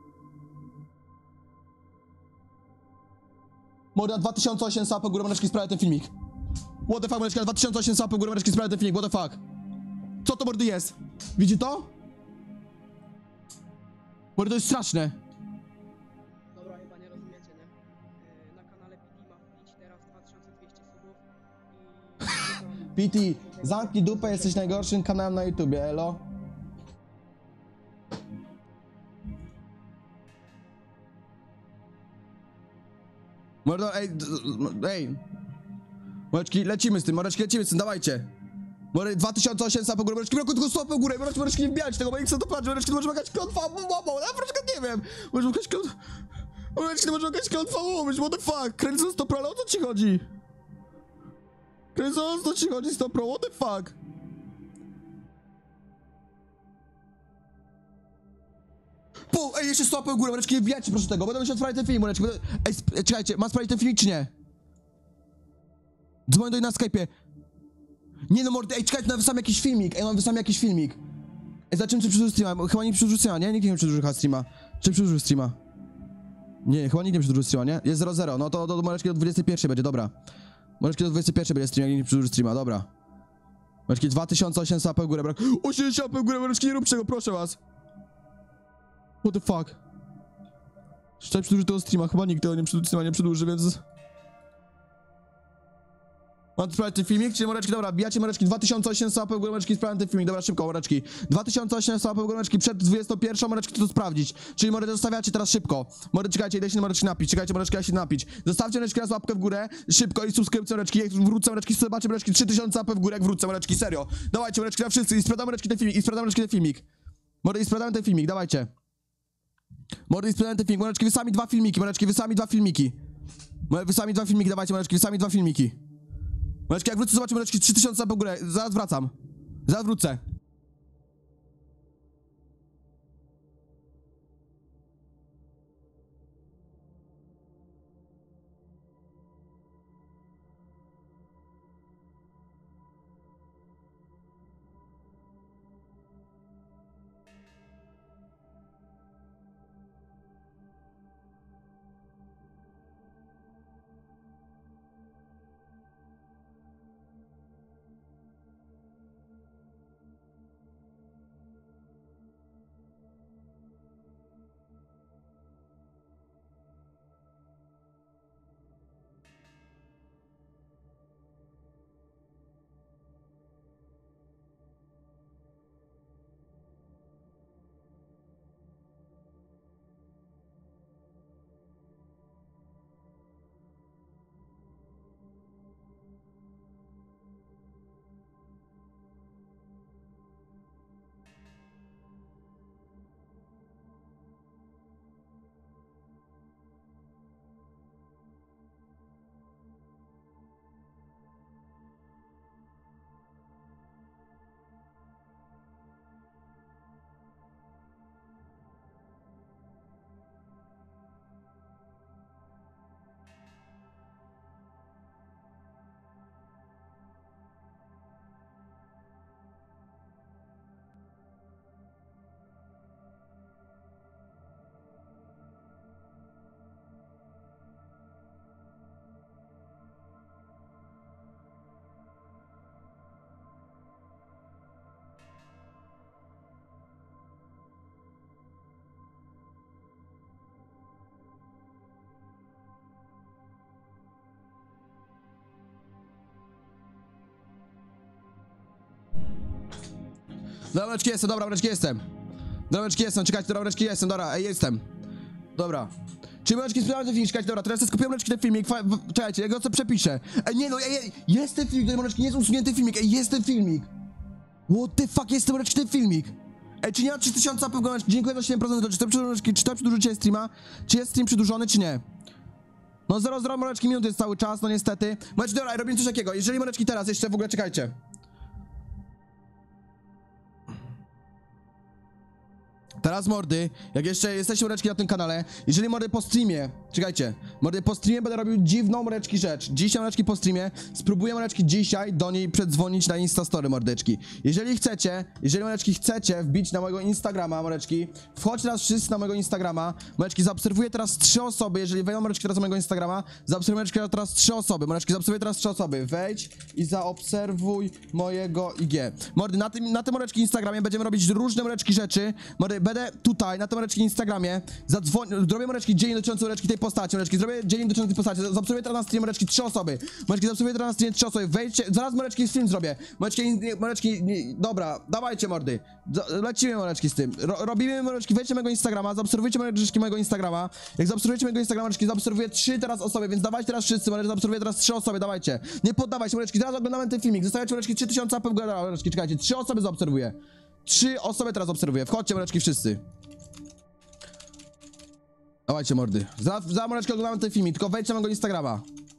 Morda, 2800 AP górę, mordeczki, sprawia ten filmik. What the fuck, mordeczki, 2800 AP górę, mordeczki, sprawia ten filmik, what the fuck? Co to, mordy, jest? Widzi to? Mordy, to jest straszne. Dobra, chyba nie rozumiecie, nie? Na kanale PD ma wbić teraz 2200 subów i... PT, zamknij dupę, jesteś najgorszym kanałem na YouTubie, elo. Mordo, ej. Mordeczki, lecimy z tym, dawajcie. Mordeczki, 2800 po górę, mordeczki, brakuje tylko 100 po górę, mordeczki, nie wbijać tego, bo nie chcę to patrzeć, mordeczki, to może jakaś klątwa, ja na przykład nie wiem. Może jakaś klątwa, mordeczki, to może jakaś klątwa, what the fuck, Kręcą 100 pro, ale o co ci chodzi? Kręcą, co ci chodzi 100 pro, what the fuck? Ej, jeszcze 100 po górę, mordeczki, nie wbijajcie proszę tego, będę musiał sprawdzić ten film, mordeczki, ej, czekajcie, mam sprawdzić ten filmik czy nie? Dzwonię do niej na Skype'ie. Nie no mordy, ej, czekajcie, mam sam jakiś filmik, Ej, zobaczymy czy przedłuży streama, chyba nikt przedłuży streama, nie? Nikt nie przedłuży streama. Czy przedłuży streama? Nie, chyba nikt nie przedłuży streama, nie? Jest 0-0, no to do mordeczki do 21 będzie, dobra. Mordeczki do 21 będzie stream, jak nikt nie przedłuży streama, dobra. Mordeczki 2800 AP w górę, brak. 80 AP w górę, mordeczki, nie róbcie tego, proszę was. What the fuck? Jeszcze przedłuży tego streama, chyba nikt tego nie przedłuży, więc... Mam sprawdzić ten filmik, czy mordeczki, dobra, bijacie mordeczki, 2800 łapek w górę, mordeczki, sprawdzam ten filmik, dobra, szybko, mordeczki. 2800 łapek w górę, mordeczki, przed 21, mordeczki, to sprawdzić. Czyli mordeczki zostawiacie teraz szybko. Mordeczki, czekajcie, idę się mordeczki napić, czekajcie, mordeczki, ja się napić. Zostawcie mordeczki raz łapkę w górę, szybko i subskrypcję, mordeczki, jak wrócę, mordeczki, zobaczcie, mordeczki, 3000 łapek w górę, jak wrócę, mordeczki, serio. Dawajcie, mordeczki, na wszyscy i sprawdzamy mordeczki ten filmik, Mordeczki, sprawdzamy ten filmik, dawajcie. Mordeczki, sprawdzamy ten filmik, mordeczki, wy sami dwa filmiki, mordeczki, wy sami dwa filmiki, dawajcie, mordeczki, wy sami dwa filmiki. Mordeczki, jak wrócę, zobaczymy, mordeczki, 3000 po górę, zaraz wracam. Zaraz wrócę. Dobra, mordeczki jestem, dobra, mordeczki jestem. Dobra, mordeczki jestem, czekajcie, dobra, mordeczki jestem, dobra, ej, jestem. Dobra. Czy mordeczki sprawdzę filmik, czekajcie, dobra, teraz skupiłem mordeczki ten filmik, czekajcie, ja go co przepiszę. Ej, nie no, jest ten filmik, mordeczki, nie jest usunięty filmik, ej, jest ten filmik. What the fuck, jest ten mordeczki ten filmik. Ej, czy nie ma 3000 apów, dziękuję za 7%, czy to przedłużycie streama? Czy jest stream przedłużony, czy nie? No 0,0 mordeczki minut jest cały czas, no niestety. Mordeczki, dobra, robimy coś takiego, jeżeli mordeczki teraz jeszcze w ogóle, czekajcie. Teraz mordy, jak jeszcze jesteście mordeczki na tym kanale, jeżeli mordy po streamie, czekajcie, mordy po streamie będę robił dziwną mordeczki rzecz. Dzisiaj mordeczki po streamie, spróbuję mordeczki dzisiaj do niej przedzwonić na Instastory mordeczki. Jeżeli mordeczki chcecie wbić na mojego Instagrama mordeczki, wchodź teraz wszyscy na mojego Instagrama, mordeczki, zaobserwuję teraz 3 osoby, jeżeli wejdą mordeczki teraz na mojego Instagrama, zaobserwuję mordeczki teraz 3 osoby, mordeczki, zaobserwuję teraz 3 osoby, wejdź i zaobserwuj mojego IG. Mordy, na tym mordeczki Instagramie będziemy robić różne mordeczki rzeczy, mordy, będę tutaj, na tym mordeczki Instagramie, zrobię mordeczki dzień dotyczący mordeczki tej postaci, mordeczki, zrobię dzień dotyczący tej postaci, zaobserwuję teraz na streamie mordeczki 3 osoby, mordeczki, zaobserwuję teraz na streamie 3 osoby, wejdźcie, zaraz mordeczki film zrobię, mordeczki, dobra, dawajcie mordy, lecimy mordeczki z tym, robimy mordeczki, wejdźcie mojego Instagrama, zaobserwujcie mordeczki mojego Instagrama, jak zaobserwujecie mojego Instagrama, mordeczki, zaobserwuję 3 teraz osoby, więc dawajcie teraz wszyscy, mordeczki, zaobserwuję teraz 3 osoby, dawajcie, nie poddawaj się mordeczki, zaraz oglądamy ten filmik, zostawiacie mordeczki 3000 apów, mordeczki, czekajcie, 3 osoby zaobserwuję. 3 osoby teraz obserwuję. Wchodźcie, mordeczki, wszyscy. Dawajcie, mordy. Za mordeczkę oglądamy ten filmik, tylko wejdźcie na mojego Instagrama.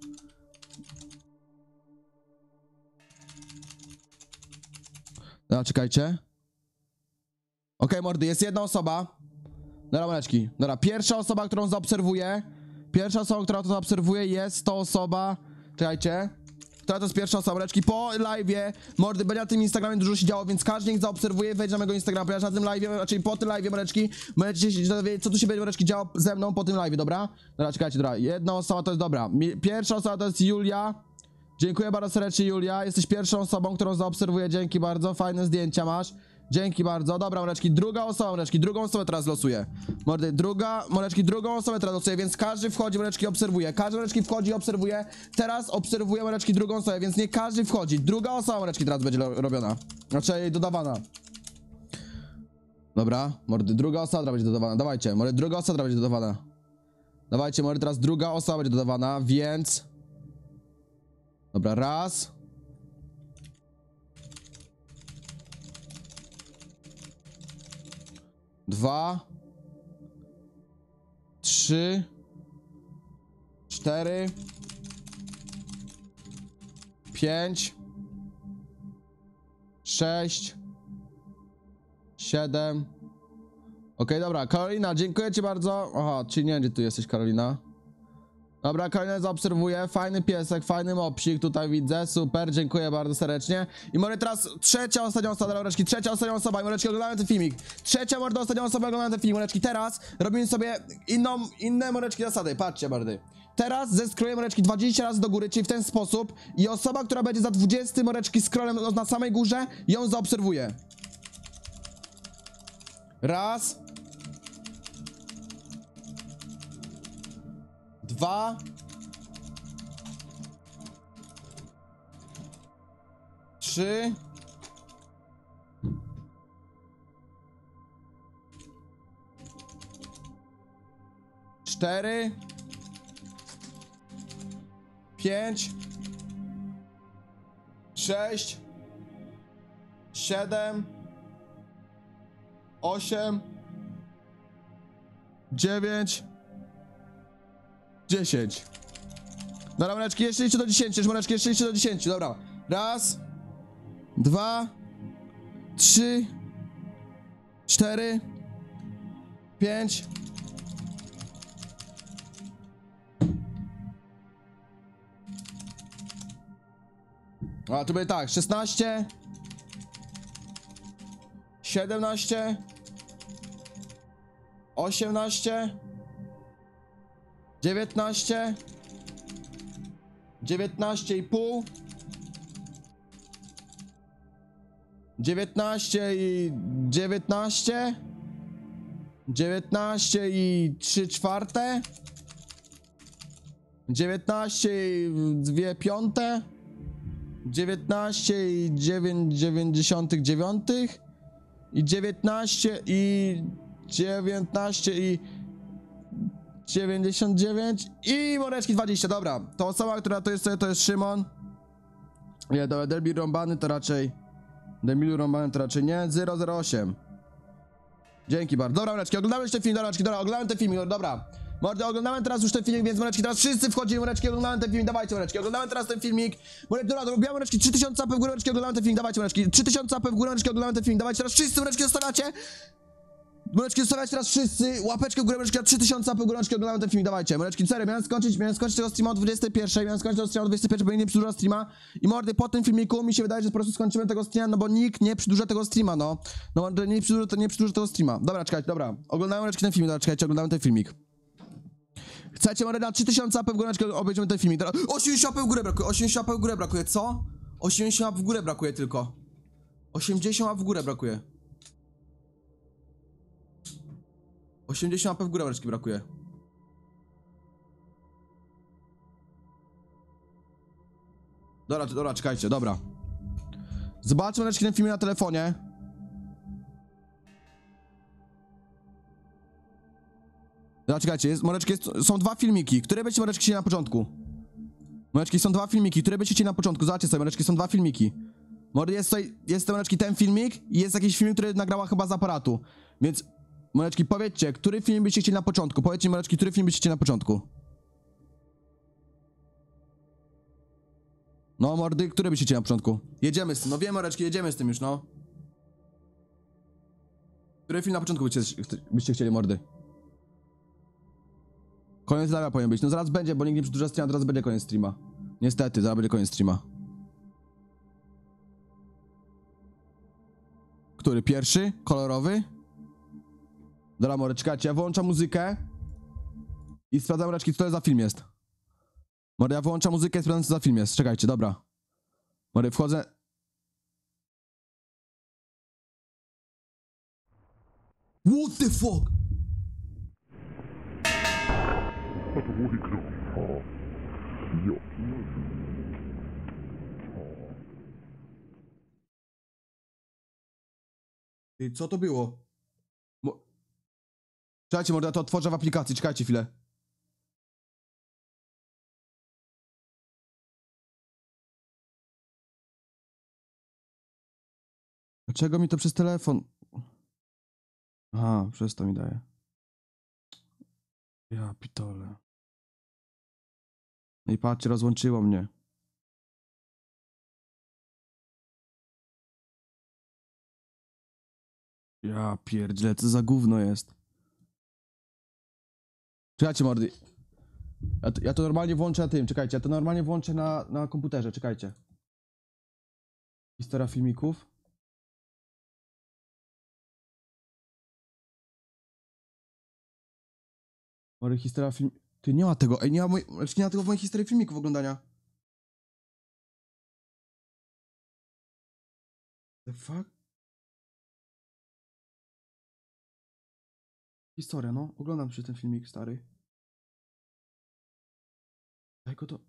Dobra, czekajcie. Okej, mordy, jest jedna osoba. Dobra, mordeczki. Dobra, pierwsza osoba, którą zaobserwuję. Pierwsza osoba, która to zaobserwuje, jest to osoba. Czekajcie. To jest pierwsza osoba, mordeczki, po live'ie, mordy, będzie na tym Instagramie dużo się działo, więc każdy niech zaobserwuje, wejdź na mojego Instagrama, ponieważ na tym live'ie, raczej po tym live'ie, mordeczki, będziecie się dowiedzieć, co tu się będzie, mordeczki, działo ze mną po tym live'ie, dobra? Dobra, czekajcie, dobra, jedna osoba to jest, dobra, pierwsza osoba to jest Julia, dziękuję bardzo serdecznie, Julia, jesteś pierwszą osobą, którą zaobserwuję, dzięki bardzo, fajne zdjęcia masz. Dzięki bardzo, dobra, mordeczki, druga osoba, mordeczki, drugą osobę teraz losuję. Mordy, mordeczki, drugą osobę teraz losuję, więc każdy wchodzi, mordeczki, obserwuje. Każdy, mordeczki, wchodzi i obserwuje. Teraz obserwuję, mordeczki, drugą osobę, więc nie każdy wchodzi. Druga osoba, mordeczki, teraz będzie robiona. Znaczy, dodawana. Dobra, mordy, druga osoba będzie dodawana, dawajcie, mordy, druga osoba będzie dodawana. Dawajcie, mordy, teraz druga osoba będzie dodawana, więc... Dobra, raz... 2, 3, 4, 5, 6, 7. Okej, dobra, Karolina, dziękuję ci bardzo. Aha, czyli nie wiem, gdzie tu jesteś, Karolina. Dobra, Karolina zaobserwuję, fajny piesek, fajny mopsik, tutaj widzę, super, dziękuję bardzo serdecznie. I może teraz trzecia, ostatnia osoba, mordeczki, trzecia, ostatnia osoba, i mordeczki, oglądamy ten filmik. Trzecia, mordo, ostatnia osoba, oglądamy ten filmik, mordeczki, teraz robimy sobie inne mordeczki zasady, patrzcie, mordy. Teraz zeskroję mordeczki 20 razy do góry, czyli w ten sposób, i osoba, która będzie za 20 mordeczki scrollem na samej górze, ją zaobserwuje. Raz. 2, 3, 4, 5, 6, 7, 8, 9, 10. Dobra, mordeczki, jeszcze liczę do 10, mordeczki, jeszcze liczę do 10, dobra. Raz, 2, 3, 4, 5. A, tu będzie tak, 16, 17, 18, 19, 19,5, 19 i 19, 19 i 3/4, 19 i 2/5, 19 i 9/99, i 19 i 19 i 99 i Moreczki 20, dobra. To osoba, która to jest Szymon. Nie, dobra, Debil rąbany to raczej... Debilu rąbany to raczej nie, 008. Dzięki bardzo. Dobra, Moreczki, oglądamy już ten film, dobra, oglądamy ten film, dobra. Mordy, oglądamy teraz już ten filmik, więc Moreczki, teraz wszyscy wchodzimy, Moreczki, oglądamy ten filmik, dawajcie Moreczki, oglądamy teraz ten filmik. Moreczki, dobra, robiamy Moreczki, 3000 łapek w górę, Moreczki, oglądamy ten filmik, dawajcie Moreczki, 3000 łapek w górę, Moreczki, oglądamy ten filmik, dawajcie teraz wszyscy, Moreczki, zostawiacie. Moreczki, zostawiacie teraz wszyscy, łapeczkę w górę, Moreczki, 3000 łapek w górę, Moreczki, oglądamy ten filmik, dawajcie. Moreczki, serio, miałem skończyć tego streama o 21, miałem skończyć tego streama o 21, bo nikt nie przedłuża streama. I mordy, po tym filmiku mi się wydaje, że po prostu skończymy tego streama, no bo nikt nie przedłuża tego streama, no. No mordy, nie przedłuża tego streama. Dobra, czekajcie, dobra. Oglądamy, Moreczki, ten filmik, dobra, czekajcie, oglądamy ten filmik. Chcecie, mordy, na 3000 łapek w górę, Moreczki, obejrzymy ten filmik. Dobra, 80 łapek w górę brakuje, 80 łapek w górę brakuje, co? 80 łapek w górę brakuje tylko. 80 łapek w górę brakuje. 80 łapek w górę, Moreczki, brakuje. Dobra, czekajcie, dobra. Zobaczmy, Moreczki, ten film na telefonie. Dobra, czekajcie, Moreczki, są dwa filmiki, które będziecie, Moreczki, chcieli na początku. Moreczki, są dwa filmiki, które będziecie chcieli na początku, zobaczcie sobie, Moreczki, są dwa filmiki. Jest tutaj, Moreczki, ten filmik i jest jakiś film, który nagrała chyba z aparatu. Więc, Moreczki, powiedzcie, który film byście chcieli na początku? Powiedzcie, Moreczki, który film byście chcieli na początku? No, mordy, który byście chcieli na początku? Jedziemy z tym, no wiem, Moreczki, jedziemy z tym już, no. Który film na początku byście chcieli, mordy? Koniec live'a powinien być, no zaraz będzie, bo nikt nie przedłuża streama, zaraz będzie koniec streama. Niestety, zaraz będzie koniec streama. Który? Pierwszy? Kolorowy? Dobra, more, czekajcie, ja wyłączam muzykę i sprawdzam, Moreczki, co to za film jest. More, ja wyłączam muzykę i sprawdzam, co za film jest. Czekajcie, dobra. More, wchodzę... What the fuck? Ej, co to było? Czekajcie, może ja to otworzę w aplikacji, czekajcie chwilę. Dlaczego mi to przez telefon? Aha, przez to mi daje. Ja pitole. No i patrzcie, rozłączyło mnie. Ja pierdzielę, co za gówno jest. Czekajcie, mordy. Ja to normalnie włączę na tym, czekajcie, ja to normalnie włączę na komputerze, czekajcie. Historia filmików. Mordy, historia film... Ty, nie ma tego, ej, nie ma tego w mojej historii filmików oglądania. The fuck? Historia, no. Oglądam się ten filmik, stary. Daj go to...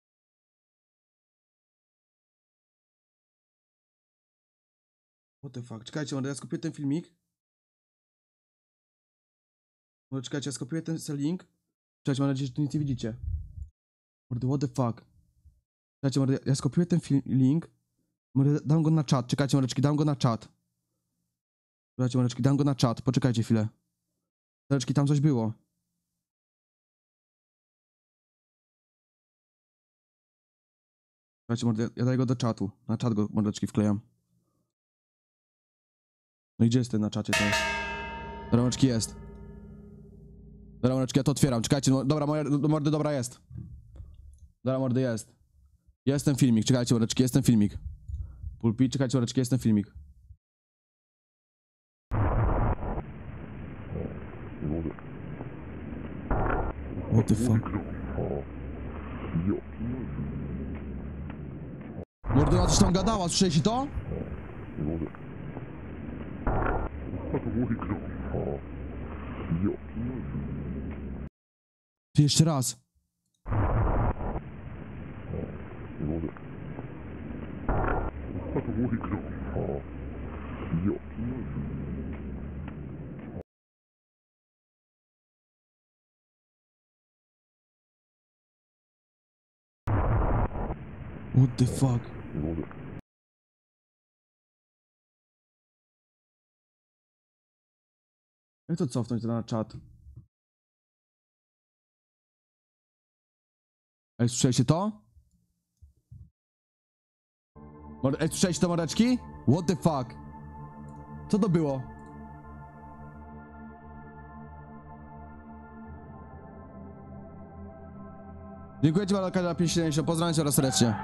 What the fuck? Czekajcie, może ja skopiuję ten filmik. Może czekajcie, ja skopiuję ten link. Czekajcie, mam nadzieję, że tu nic nie widzicie. Mordy, what the fuck? Czekajcie, mordy, ja skopiuję ten link. Mordy, dam go na czat. Czekajcie, mordeczki, dam go na czat. Czekajcie, mordeczki, dam go na czat. Poczekajcie chwilę. Mordeczki, tam coś było. Czekajcie, mordy, ja daję go do czatu. Na czat go, mordeczki, wklejam. No i gdzie jest ten na czacie teraz? Dobra, mordeczki, jest. Dobra, mordeczki, ja to otwieram. Czekajcie, no, dobra, mordy, dobra, jest. Dobra, mordy, jest. Jest ten filmik, czekajcie, mordeczki, jest ten filmik. Pulpit, czekajcie, mordeczki, jest ten filmik. What the fuck? Mordy, ona coś tam gadała, słyszeliście to? Ty, jeszcze raz. What the fuck? Jak to cofnąć na czat? Ej, słyszeliście to? Ej, słyszeliście to, mordeczki? What the fuck? Co to było? Dziękuję ci bardzo, na 570. Pozdrawiam cię oraz serdecznie.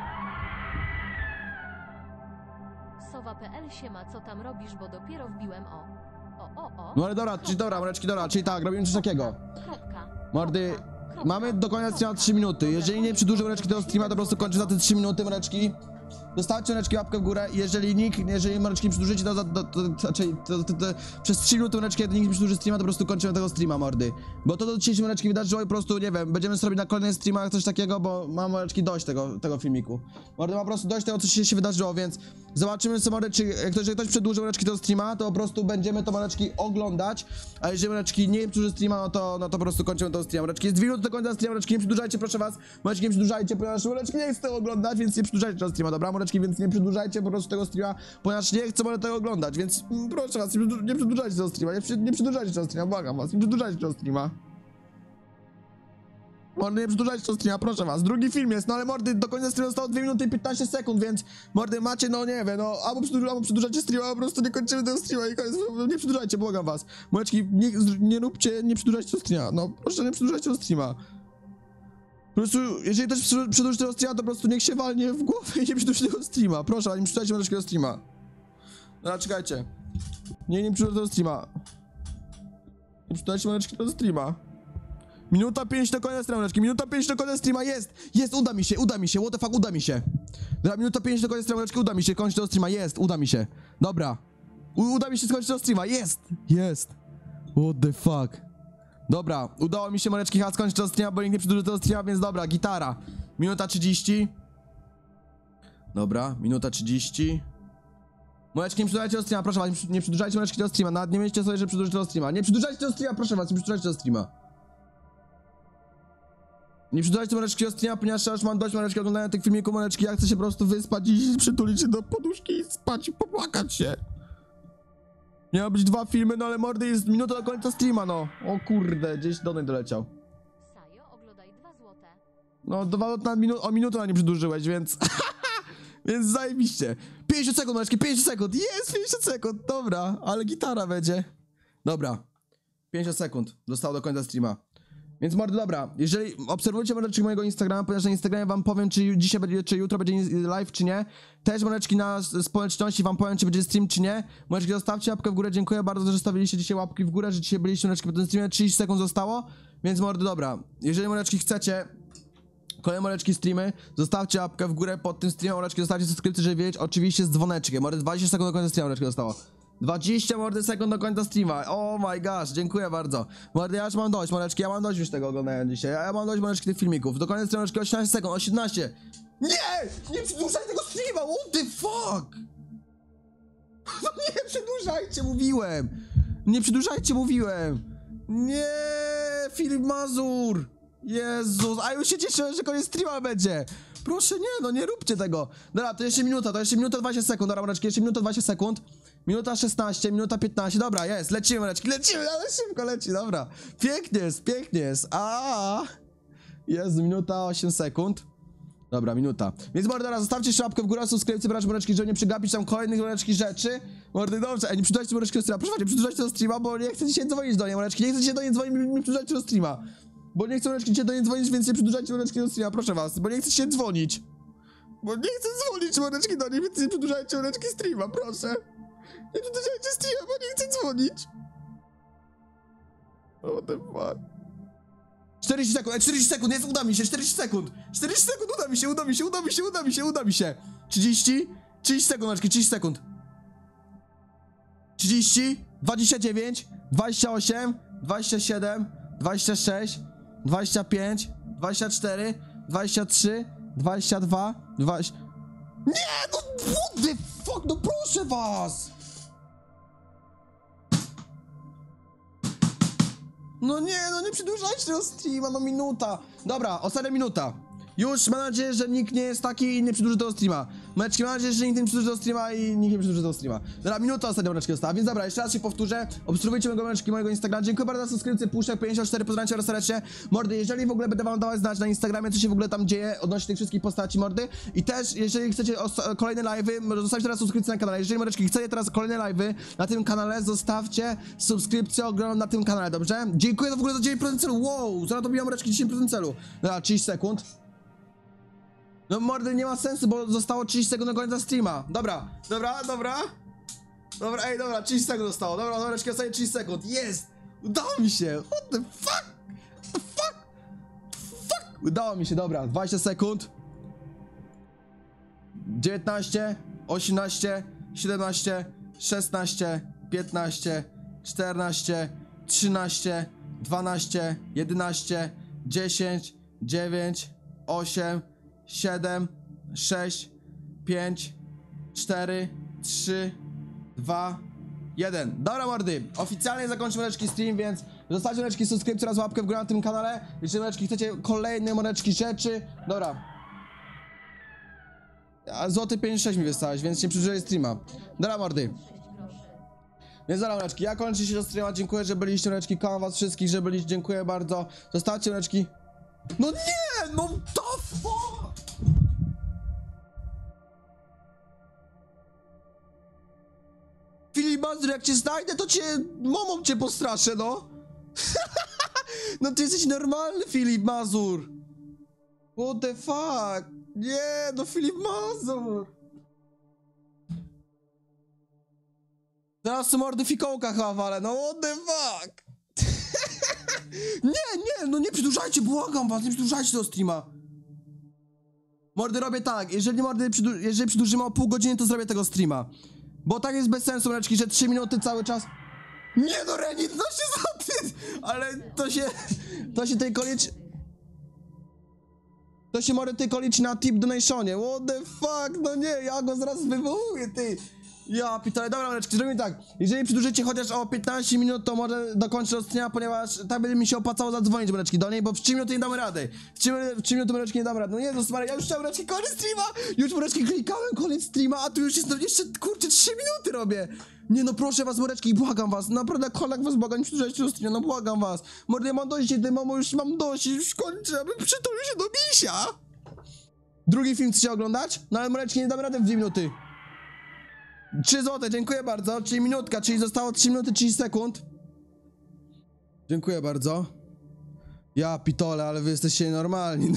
Sowa.pl siema, co tam robisz, bo dopiero wbiłem o. No ale dobra, mordeczki, dobra, czyli tak, robimy coś takiego. Kropka. Mordy, Kropka. mamy do końca streama 3 minuty. Jeżeli nie przedłużę mordeczki tego streama, to po prostu kończę za te 3 minuty, mordeczki. Zostawcie mordeczki łapkę w górę. Jeżeli mordeczki nie przedłużycie, to przez 3 minuty mordeczki, jak nikt nie przedłuży streama, to po prostu kończymy tego streama, mordy. Bo to do dzisiejszej mordeczki wydarzyło i po prostu, nie wiem, będziemy sobie robić na kolejnych streamach coś takiego, bo mam mordeczki dość tego filmiku. Mordy, ma po prostu dość tego, co się wydarzyło, więc zobaczymy sobie, mordy, czy jeżeli ktoś przedłuży mordeczki tego streama, to po prostu będziemy to mordeczki oglądać, a jeżeli mordeczki nie przedłuży streama, no to po prostu kończymy tego streama. Mordeczki, jest 2 minuty do końca streama, mordeczki, nie przedłużajcie, proszę was, mordeczki, nie przedłużajcie, ponieważ mordeczki nie chcę tego oglądać, więc nie przedłużajcie tego streama, dobra, mordeczki, więc nie przedłużajcie po prostu tego streama, ponieważ nie chcę tego oglądać, więc proszę was, nie przedłużajcie tego streama, nie przedłużajcie tego streama, błagam was, nie przedłużajcie tego streama. Mordy, nie przedłużajcie tego streama, proszę was, drugi film jest, no ale mordy, do końca streama zostało 2 minuty i 15 sekund, więc mordy macie, no nie wiem, no albo przedłużacie streama, albo po prostu nie kończymy tego streama i koniec, nie przedłużajcie, błagam was. Mordeczki, nie przedłużajcie tego streama, no proszę, nie przedłużajcie tego streama. Po prostu, jeżeli ktoś przedłuży tego streama, to po prostu niech się walnie w głowę i nie przedłuży tego streama. Proszę, nie przedłużajcie mordeczki tego streama. Dobra, czekajcie. Nie przedłużę tego streama. Nie przedłużajcie mordeczki tego streama. Minuta 5 do końca streama, mordeczki. Minuta 5 do końca streama, jest! Jest, uda mi się, what the fuck, uda mi się. Dobra, minuta 5 do końca streama, mordeczki, uda mi się, kończyć tego streama, jest, uda mi się. Dobra. Uda mi się skończyć tego streama, jest! What the fuck. Dobra, udało mi się, mordeczki, skończyć tego streama, bo nikt nie przedłuży tego streama, więc dobra, gitara. Minuta 30. Dobra, minuta 30. Mordeczki, nie przedłużajcie tego streama, proszę was, nie przedłużajcie mordeczki tego streama, nawet nie myślcie sobie, że przedłużycie tego streama. Nie przedłużajcie tego streama, proszę was, nie przedłużajcie tego streama. Nie przedłużajcie mordeczki tego streama, ponieważ już mam dość mordeczki oglądania tych filmików, mordeczki, ja chcę się po prostu wyspać i przytulić się do poduszki i spać i popłakać się. Miały być 2 filmy, no ale mordy, jest minuta do końca streama, no. O kurde, gdzieś do niej doleciał. Sajo, oglądaj 2 złote. No, o minutę na nie przedłużyłeś, więc... więc zajebiście. 50 sekund, mordeczki, 50 sekund, jest 50 sekund, dobra, ale gitara będzie. Dobra, 50 sekund, zostało do końca streama. Więc mordy, dobra, jeżeli obserwujcie mordeczki mojego Instagrama, ponieważ na Instagramie wam powiem, czy dzisiaj będzie, czy jutro będzie live, czy nie. Też mordeczki na społeczności wam powiem, czy będzie stream, czy nie. Mordeczki, zostawcie łapkę w górę, dziękuję bardzo, że stawiliście dzisiaj łapki w górę, że dzisiaj byliście mordeczki po tym streamie, 30 sekund zostało. Więc mordy, dobra, jeżeli mordeczki chcecie kolejne mordeczki streamy, zostawcie łapkę w górę pod tym streamem, mordeczki, zostawcie subskrypcję, żeby wiedzieć, oczywiście z dzwoneczkiem. Mordy, 20 sekund do końca streama mordeczki zostało. 20 mordy sekund do końca streama. Oh my gosh, dziękuję bardzo. Mordy, ja już mam dość, mordeczki, ja mam dość już tego oglądania dzisiaj. Ja mam dość mordeczki tych filmików. Do końca streama mordeczki 18 sekund, 18. Nie! Nie przedłużaj tego streama, what the fuck? No nie przedłużajcie, mówiłem. Nie przedłużajcie, mówiłem. Nie, Filip Mazur. Jezus, a już się cieszę, że koniec streama będzie. Proszę, nie, no nie róbcie tego. Dobra, to jeszcze minuta 20 sekund, dobra, mordeczki, jeszcze minuta 20 sekund. Minuta 16, minuta 15, dobra, jest, lecimy, mordeczki, lecimy, ale szybko leci, dobra. Pięknie jest, jest, minuta 8 sekund. Dobra, minuta. Więc mordy, teraz zostawcie jeszcze łapkę w górę, subskrypcję, brać mordeczki, żeby nie przegapić tam kolejnych mordeczki rzeczy. Mordy, dobrze, nie przedłużajcie mordeczki do streama, proszę, nie przedłużajcie do streama, bo nie chcę dzisiaj dzwonić do niej, mordeczki, nie chcę dzisiaj do niej dzwonić, nie przedłużajcie do streama. Bo nie chcę mordeczki dzisiaj do niej dzwonić, więc nie przedłużajcie mordeczki do streama, proszę was, bo nie chcę się dzwonić. Bo nie chcę dzwonić mordeczki do niej, więc nie przedłużajcie mordeczki streama, proszę. Nie przedłużajcie streama, bo nie chcę dzwonić. What the fuck. 40 sekund, 40 sekund, jest, uda mi się, 40 sekund. 40 sekund, uda mi się. 30 sekund, mordeczki, 30 sekund. 30, 29, 28, 27, 26, 25, 24, 23, 22, 20... Nie, no what the fuck, no proszę was! No nie przedłużajcie tego streama, no minuta. Dobra, ostatnia minuta. Już mam nadzieję, że nikt nie jest taki i nie przedłuży tego streama. Mordeczki, mam nadzieję, że nikt nie przedłuży tego streama i nikt nie przedłuży tego streama. Dobra, minuta ostatnia mordeczki została, więc dobra, jeszcze raz się powtórzę. Obserwujcie mojego Instagrama. Dziękuję bardzo za subskrypcję, Puszek54, pozdrawiam cię bardzo serdecznie. Mordy, jeżeli w ogóle będę wam dawać znać na Instagramie, co się w ogóle tam dzieje odnośnie tych wszystkich postaci, mordy. I też, jeżeli chcecie kolejne live'y, zostawcie teraz subskrypcję na kanale. Jeżeli, mordeczki, chcecie teraz kolejne live'y na tym kanale, zostawcie subskrypcję, oglądam na tym kanale, dobrze? Dziękuję w ogóle za 9% celu, wow, zaraz to biją mordeczki 10% celu. Dobra, 30 sekund. No mordy, nie ma sensu, bo zostało 30 sekund do końca streama. Dobra, ej, dobra, 30 sekund zostało. Dobra, mordeczki, ostatnie 30 sekund. Jest! Udało mi się! What the fuck? The fuck? Fuck! Udało mi się, dobra, 20 sekund. 19, 18, 17, 16, 15, 14, 13, 12, 11, 10, 9, 8, 7, 6, 5, 4, 3, 2, 1. Dobra, mordy, oficjalnie zakończymy mordeczki stream, więc zostawcie mordeczki subskrypcję oraz łapkę w górę na tym kanale. Jeżeli mordeczki chcecie kolejne mordeczki rzeczy, dobra. A złoty 56 mi wystałeś, więc nie przedłużaj streama. Dobra, mordy. 6 groszy. Więc dobra, mordeczki, ja kończę się do streama, dziękuję, że byliście, mordeczki, kocham was wszystkich, że byliście, dziękuję bardzo. Zostawcie mordeczki. No nie, no the fuck! Filip Mazur, jak cię znajdę, to cię momą cię postraszę, no. No ty jesteś normalny, Filip Mazur. What the fuck? Nie, no Filip Mazur. Teraz tu mordy fikołka chyba walę, no what the fuck? Nie, no nie przedłużajcie, błagam was, nie przedłużajcie tego streama. Mordy, robię tak, jeżeli jeżeli przedłużymy o pół godziny, to zrobię tego streama. Bo tak jest bez sensu, mleczki, że 3 minuty cały czas. Nie no, Renit, no się za ty, ale to się tylko liczy. To się może tylko liczy na tip donationie. What the fuck, no nie, ja go zaraz wywołuję, ty. Ja pitole, dobra, mleczki, zrobimy tak. Jeżeli przedłużycie chociaż o 15 minut, to może dokończę do streama, ponieważ tak będzie mi się opłacało zadzwonić, mleczki, do niej, bo w 3 minuty nie damy rady. W 3 minuty, mleczki, nie damy rady. No Jezus Maria, ja już chciałem, mleczki, koniec streama. Już, mleczki, klikałem koniec streama, a tu już jest, no jeszcze, kurczę, 3 minuty robię. Nie no, proszę was, mordeczki, błagam was, naprawdę, kolak was błagam, nie przedłużajcie do streama, no błagam was. Mordy, ja mam dość tej mamo, już mam dość, już kończę, aby przytulił się do misia. Drugi film chcecie oglądać? No ale mordeczki, nie damy rady w 2 minuty. 3 złote, dziękuję bardzo, czyli minutka, czyli zostało 3 minuty 30 sekund. Dziękuję bardzo. Ja pitole, ale wy jesteście normalni.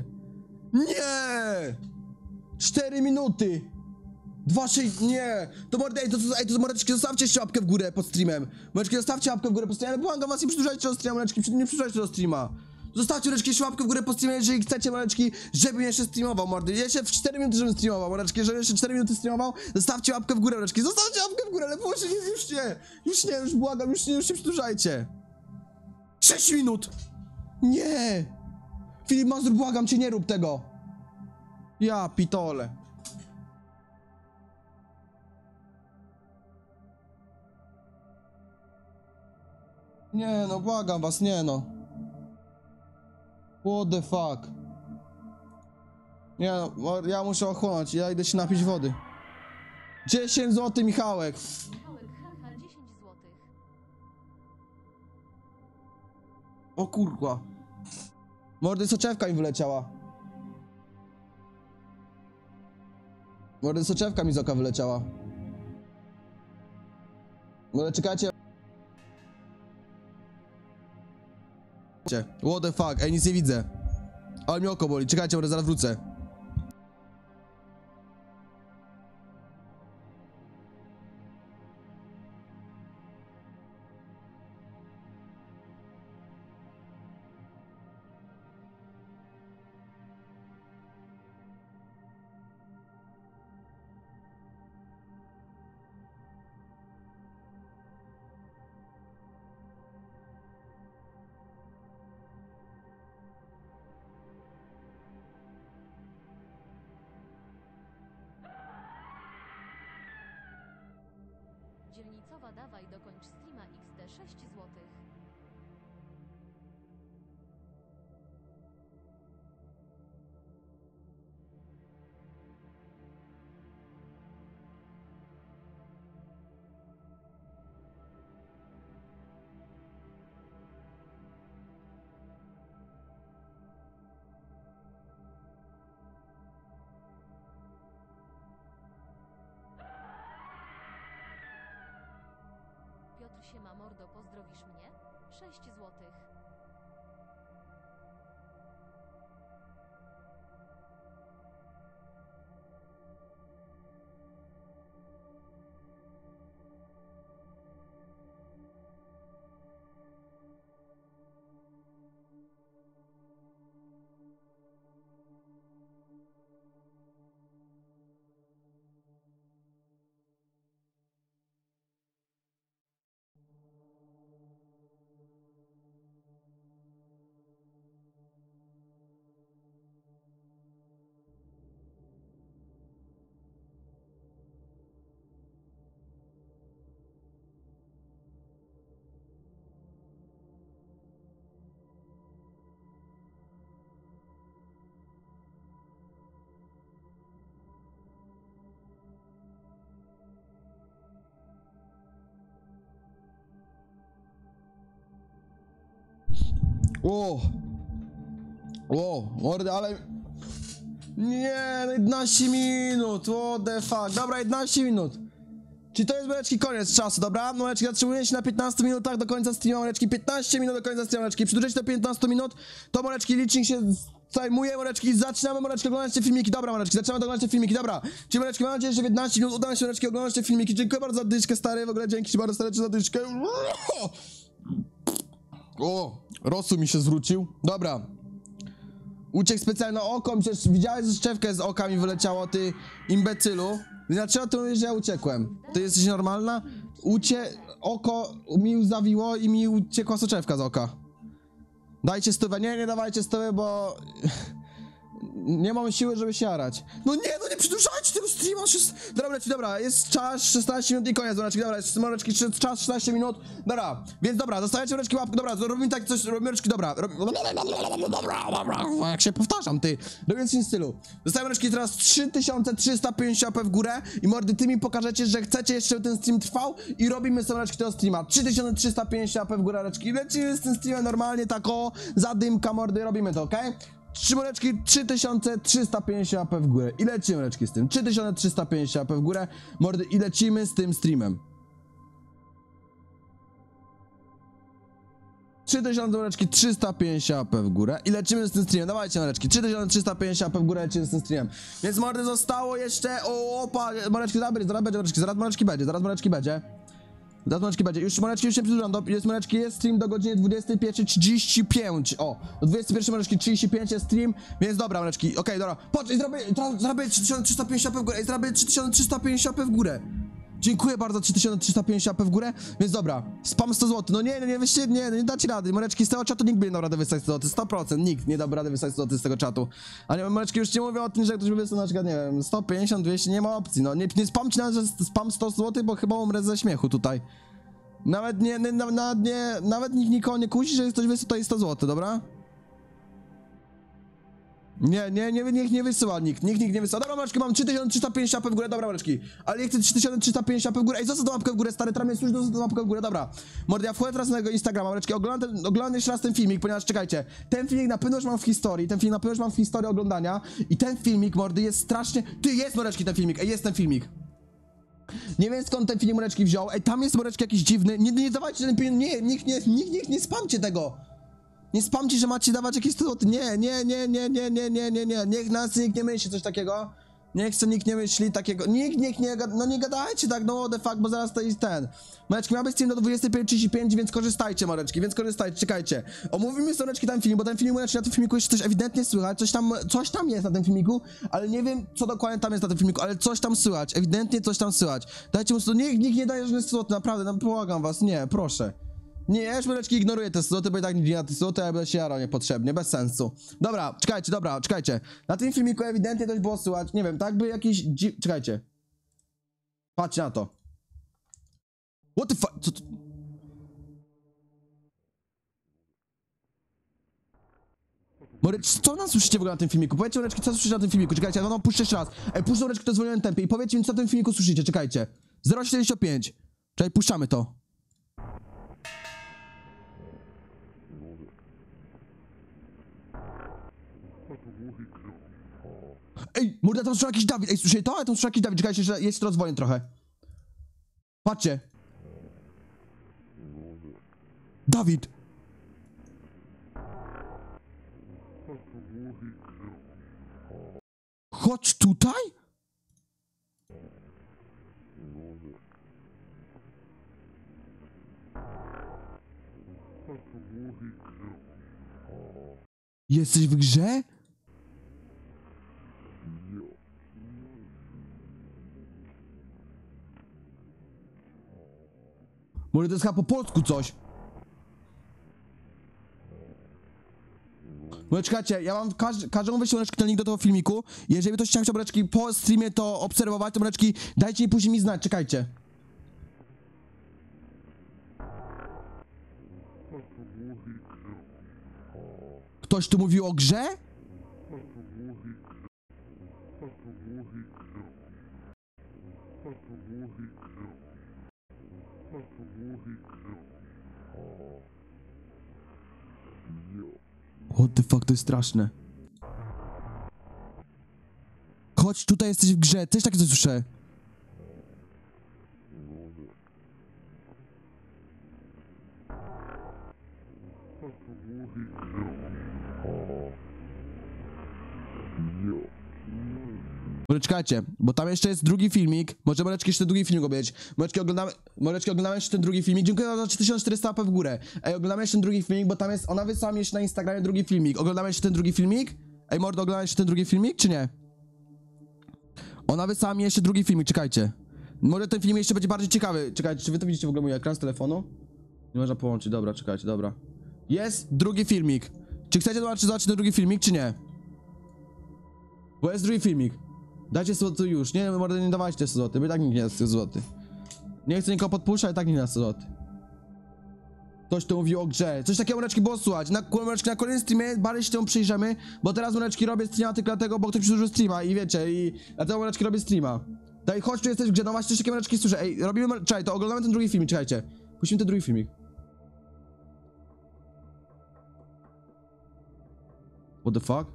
Nie! 4 minuty! 2,6, nie! To mordy, to mordeczki, zostawcie jeszcze łapkę w górę pod streamem. Mordeczki, zostawcie łapkę w górę pod streamem, ale błagam was, nie przedłużajcie tego streama, mordeczki, nie przedłużajcie tego streama. Zostawcie, mordeczki, jeszcze łapkę w górę pod streamem, jeżeli chcecie, mordeczki, żebym jeszcze streamował, mordy. Jeszcze w 4 minuty, żebym streamował, mordeczki, jeżeli jeszcze 4 minuty streamował, zostawcie łapkę w górę, mordeczki, zostawcie łapkę w górę, ale proszę, już błagam, już nie przedłużajcie. 6 minut! Nie! Filip Mazur, błagam cię, nie rób tego. Ja pitole. Nie no, błagam was, nie no. What the fuck? Nie no, ja muszę ochłonąć, ja idę się napić wody. 10 zł, Michałek. Michałek, haha, 10 złotych. O kurwa. Mordy, soczewka mi wyleciała. Mordy, soczewka mi z oka wyleciała. Mordy, czekajcie. What the fuck, ej, nic nie widzę. Ale mi oko boli, czekajcie, może zaraz wrócę. Dzielnicowa, dawaj, dokończ streama XD 6 złotych. Siema mordo, pozdrowisz mnie? 6 złotych. Mordy, ale... Nie, no 11 minut, what the fuck. Dobra, 11 minut. Czy to jest, mordeczki, koniec czasu, dobra? Mordeczki, zatrzymuję się na 15 minutach do końca streama, mordeczki, 15 minut do końca streama, mordeczki. Przedłużyć do 15 minut, to, mordeczki, licznik się zajmuje, mordeczki, zaczynamy, mordeczki, oglądać te filmiki, dobra, mordeczki, zaczynamy oglądać te filmiki, dobra. Czyli, mordeczki, mam nadzieję, że w 11 minut uda się, mordeczki, oglądać te filmiki. Dziękuję bardzo za dyszkę, stary, w ogóle dzięki ci bardzo serdecznie za dyszkę. Rosu mi się zwrócił, dobra. Uciekł specjalne oko, przecież widziałeś, że szczepkę z oka mi wyleciało, ty imbecylu. Dlaczego ty mówisz, że ja uciekłem? Ty jesteś normalna? Oko mi zawiło i mi uciekła soczewka z oka. Dajcie stówę, nie dawajcie stówę, bo... Nie mam siły, żeby się jarać. No nie przedłużajcie tego streama. Dobra, jest czas 16 minut i koniec, mordeczki, dobra, jest mordeczki, czas 16 minut. Dobra, więc dobra, zostawiacie mordeczki łapkę, dobra, robimy tak coś, mordeczki, dobra. Jak się powtarzam, ty. Robię coś w stylu. Zostawiam mordeczki teraz 3350 AP w górę i mordy, ty mi pokażecie, że chcecie jeszcze, żeby ten stream trwał i robimy sobie mordeczki tego streama. 3350 AP w górę, mordeczki. Lecimy z tym streamem normalnie, tak o, zadymka, mordy, robimy to, okej? 3 mordeczki, 3350 AP w górę. I lecimy, mordeczki, z tym. 3350 AP w górę, mordy, i lecimy z tym streamem. 3000 mordeczki, 350 AP w górę i lecimy z tym streamem. Dawajcie, mordeczki, 3350 AP w górę, lecimy z tym streamem. Więc, mordy, zostało jeszcze... mordeczki, zaraz będzie, mordeczki, zaraz mordeczki będzie. Zaraz mordeczki będzie. Już mordeczki, już się przedłużam. Jest stream do godziny 21:35. O, do 21 mordeczki 35 jest stream, więc dobra, mordeczki, okej, dobra. Patrz, zrobię 3350 AP w górę, zrobię 3350 AP w górę. Dziękuję bardzo, 3350 AP w górę, więc dobra, spam 100 zł. No nie dacie rady, mordeczki, z tego czatu nikt by nie dał rady wysłać 100 zł, 100%, nikt nie dałby rady wysłać 100 zł z tego czatu. A nie, mordeczki, już nie mówię o tym, że ktoś by wysłał na przykład, nie wiem, 150, 200, nie ma opcji, no nie spamcie nawet, że spam 100 zł, bo chyba umrę ze śmiechu tutaj. Nawet nikt nikogo nie kusi, że ktoś wysłał tutaj 100 zł, dobra? Niech nie wysyła nikt nie wysyła. Dobra, mordeczki, mam 3350 AP w górę, dobra, mordeczki. Ale nie chcę 3350 AP w górę. Ej, zostaw tą łapkę w górę, stary, tam jest już, zostaw tą łapkę w górę, dobra. Mordy, ja wchodzę teraz na jego Instagrama, mordeczki, oglądam jeszcze raz ten filmik, ponieważ, czekajcie, ten filmik na pewno już mam w historii, oglądania i ten filmik, mordy, jest strasznie... Ty, jest, mordeczki, ten filmik, ej, jest ten filmik. Nie wiem, skąd ten filmik, mordeczki, wziął. Ej, tam jest, mordeczki, jakiś dziwny, nie dawajcie ten filmik, nie spamcie tego. Nie spamcie, że macie dawać jakieś 100 zł. Nie. Niech nas nikt nie myśli coś takiego. Niech co nikt nie myśli takiego. Nikt nie gadajcie tak, no what the fuck, bo zaraz to jest ten. Mordeczki, ma być stream do 25:35, więc korzystajcie, mordeczki, czekajcie. Omówimy sobie, mordeczki, ten film, bo ten film, mordeczki, na tym filmiku jeszcze coś ewidentnie słychać, coś tam jest na tym filmiku, ale nie wiem, co dokładnie tam jest na tym filmiku, ale coś tam słychać, ewidentnie coś tam słychać. Dajcie mu 100, nikt nie daje żadnych 100 zł, naprawdę, no błagam was, nie, proszę. Nie, ja już, mordeczki, ignoruję te 100 zł, bo i tak nie na te 100 zł, ja będę się jarał niepotrzebnie, bez sensu. Dobra, czekajcie. Na tym filmiku ewidentnie coś było słychać, nie wiem, tak by jakiś czekajcie. Patrzcie na to. What the fuck? Co nas słyszycie w ogóle na tym filmiku? Powiedzcie, mordeczki, co słyszycie na tym filmiku? Czekajcie, ja puszczę jeszcze raz. Ej, puszczę, mordeczki, to zwolnionym tempie i powiedzcie mi, co na tym filmiku słyszycie, czekajcie. 0,75. Czekaj, puszczamy to. Ej, morda, tam słyszał jakiś Dawid, ej, słyszeli to? Ja tam słyszał jakiś Dawid, czekajcie, że jeszcze rozwolę trochę. Patrzcie. Dawid! Chodź tutaj? Jesteś w grze? Może to jest chyba po polsku coś. No czekajcie, ja mam każdemu wyślę ten link do tego filmiku. Jeżeli ktoś chciał mreczki po streamie to obserwować, to mreczki dajcie mi później mi znać, czekajcie. Ktoś tu mówił o grze? What the fuck, to jest straszne. Chodź, tutaj jesteś w grze, też takie coś słyszę. Może czekajcie, bo tam jeszcze jest drugi filmik. Może Moreczki jeszcze drugi filmik obejrzeć. Moreczki oglądamy jeszcze ten drugi filmik. Dziękuję za 3400 łapek w górę. Ej, oglądamy jeszcze ten drugi filmik, bo tam jest, ona wysłała mi jeszcze na Instagramie drugi filmik. Oglądamy jeszcze ten drugi filmik? Ej, mordo, oglądamy jeszcze ten drugi filmik, czy nie? Ona wysłała mi jeszcze drugi filmik, czekajcie. Może ten film jeszcze będzie bardziej ciekawy. Czekajcie, czy wy to widzicie w ogóle mój ekran z telefonu? Nie można połączyć, dobra, czekajcie, dobra. Jest drugi filmik. Czy chcecie zobaczyć ten drugi filmik, czy nie? Bo jest drugi filmik. Dajcie złoty już. Nie, mordo, nie dawajcie 100 zł, bo i tak nikt nie jest złoty. Nie chcę nikogo podpuszczać, i tak nikt nie jest 100 zł. Ktoś tu mówił o grze. Coś takiego, Moreczki, było słuchać. Na kolejnym streamie bardziej się temu przyjrzymy, bo teraz, Moreczki, robię streama tylko dlatego, bo ktoś przedłużył streama i wiecie, i dlatego, Moreczki, robię streama. Daj, chodź, tu jesteś w grze, no właśnie, coś takiego, Moreczki, słyszę. Ej, robimy, czekaj, to oglądamy ten drugi filmik, czekajcie. Puścimy ten drugi filmik. What the fuck?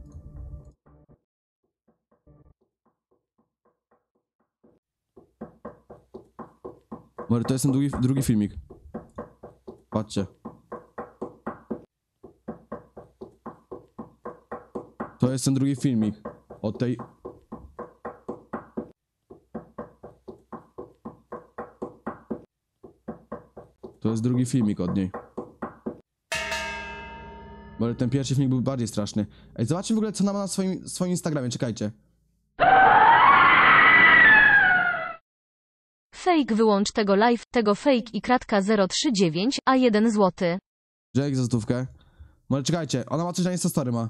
Może to jest ten drugi filmik. Patrzcie. To jest ten drugi filmik. Od tej... To jest drugi filmik od niej. Może ten pierwszy filmik był bardziej straszny. Ej, zobaczmy w ogóle, co ona ma na swoim Instagramie, czekajcie. Fake, wyłącz tego live, tego fake i kratka 039, a 1 złoty. Jack za stówkę. Może czekajcie, ona ma coś na Instastory ma.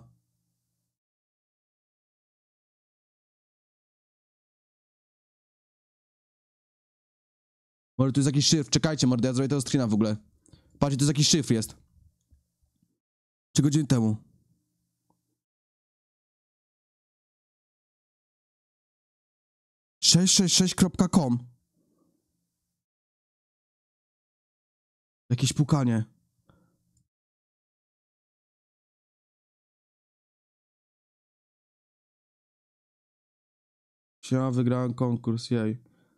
Może tu jest jakiś szyfr, czekajcie, mordę, ja zrobię tego screena w ogóle. Patrzcie, tu jest jakiś szyfr jest. 3 godziny temu. .com. Jakieś pukanie. Siema, wygrałem konkurs, jej.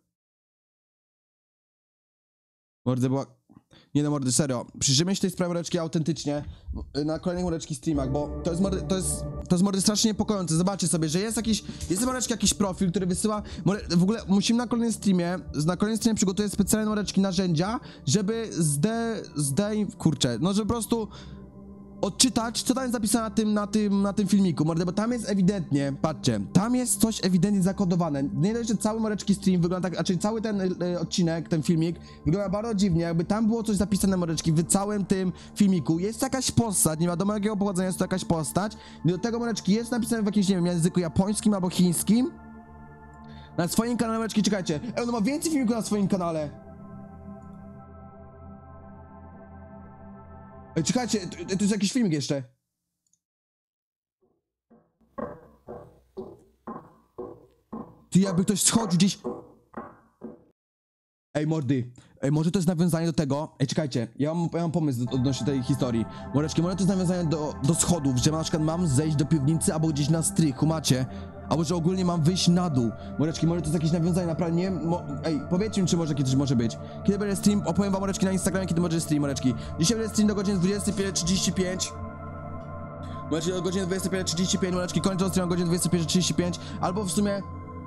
Mordy była... Nie no, mordy, serio. Przyjrzyjmy się tej sprawie, Moreczki, autentycznie na kolejnych, Moreczki, streamach, bo to jest mordy strasznie niepokojące. Zobaczcie sobie, że jest Moreczki, jakiś profil, który wysyła... W ogóle musimy na kolejnym streamie przygotuję specjalne, Moreczki, narzędzia, żeby kurczę, no żeby po prostu odczytać, co tam jest napisane na tym filmiku, mordy, bo tam jest ewidentnie, patrzcie, tam jest coś ewidentnie zakodowane. Nie dość, że cały, Moreczki, stream wygląda tak, znaczy cały ten odcinek, ten filmik wygląda bardzo dziwnie, jakby tam było coś zapisane, Moreczki, w całym tym filmiku. Jest jakaś postać, nie wiadomo jakiego pochodzenia jest to jakaś postać, i do tego, Moreczki, jest napisane w jakimś, nie wiem, języku japońskim albo chińskim. Na swoim kanale, Moreczki, czekajcie, on ma więcej filmików na swoim kanale. Ej, czekajcie, to jest jakiś filmik jeszcze. Ty, jakby ktoś schodził gdzieś... Ej, mordy. Ej, może to jest nawiązanie do tego. Ej, czekajcie, ja mam pomysł odnośnie tej historii. Mordeczki, może to jest nawiązanie do schodów, że na przykład mam zejść do piwnicy albo gdzieś na strych, kumacie? Albo że ogólnie mam wyjść na dół. Mordeczki, może to jest jakieś nawiązanie, naprawdę nie wiem. Ej, powiedzcie mi, czy może jakieś coś może być. Kiedy będzie stream? Opowiem wam, Mordeczki, na Instagramie, kiedy może stream, Mordeczki. Dzisiaj będzie stream do godziny 21:35. Mordeczki, do godziny 21:35, Mordeczki, kończą stream o godzinie 21:35. Albo w sumie...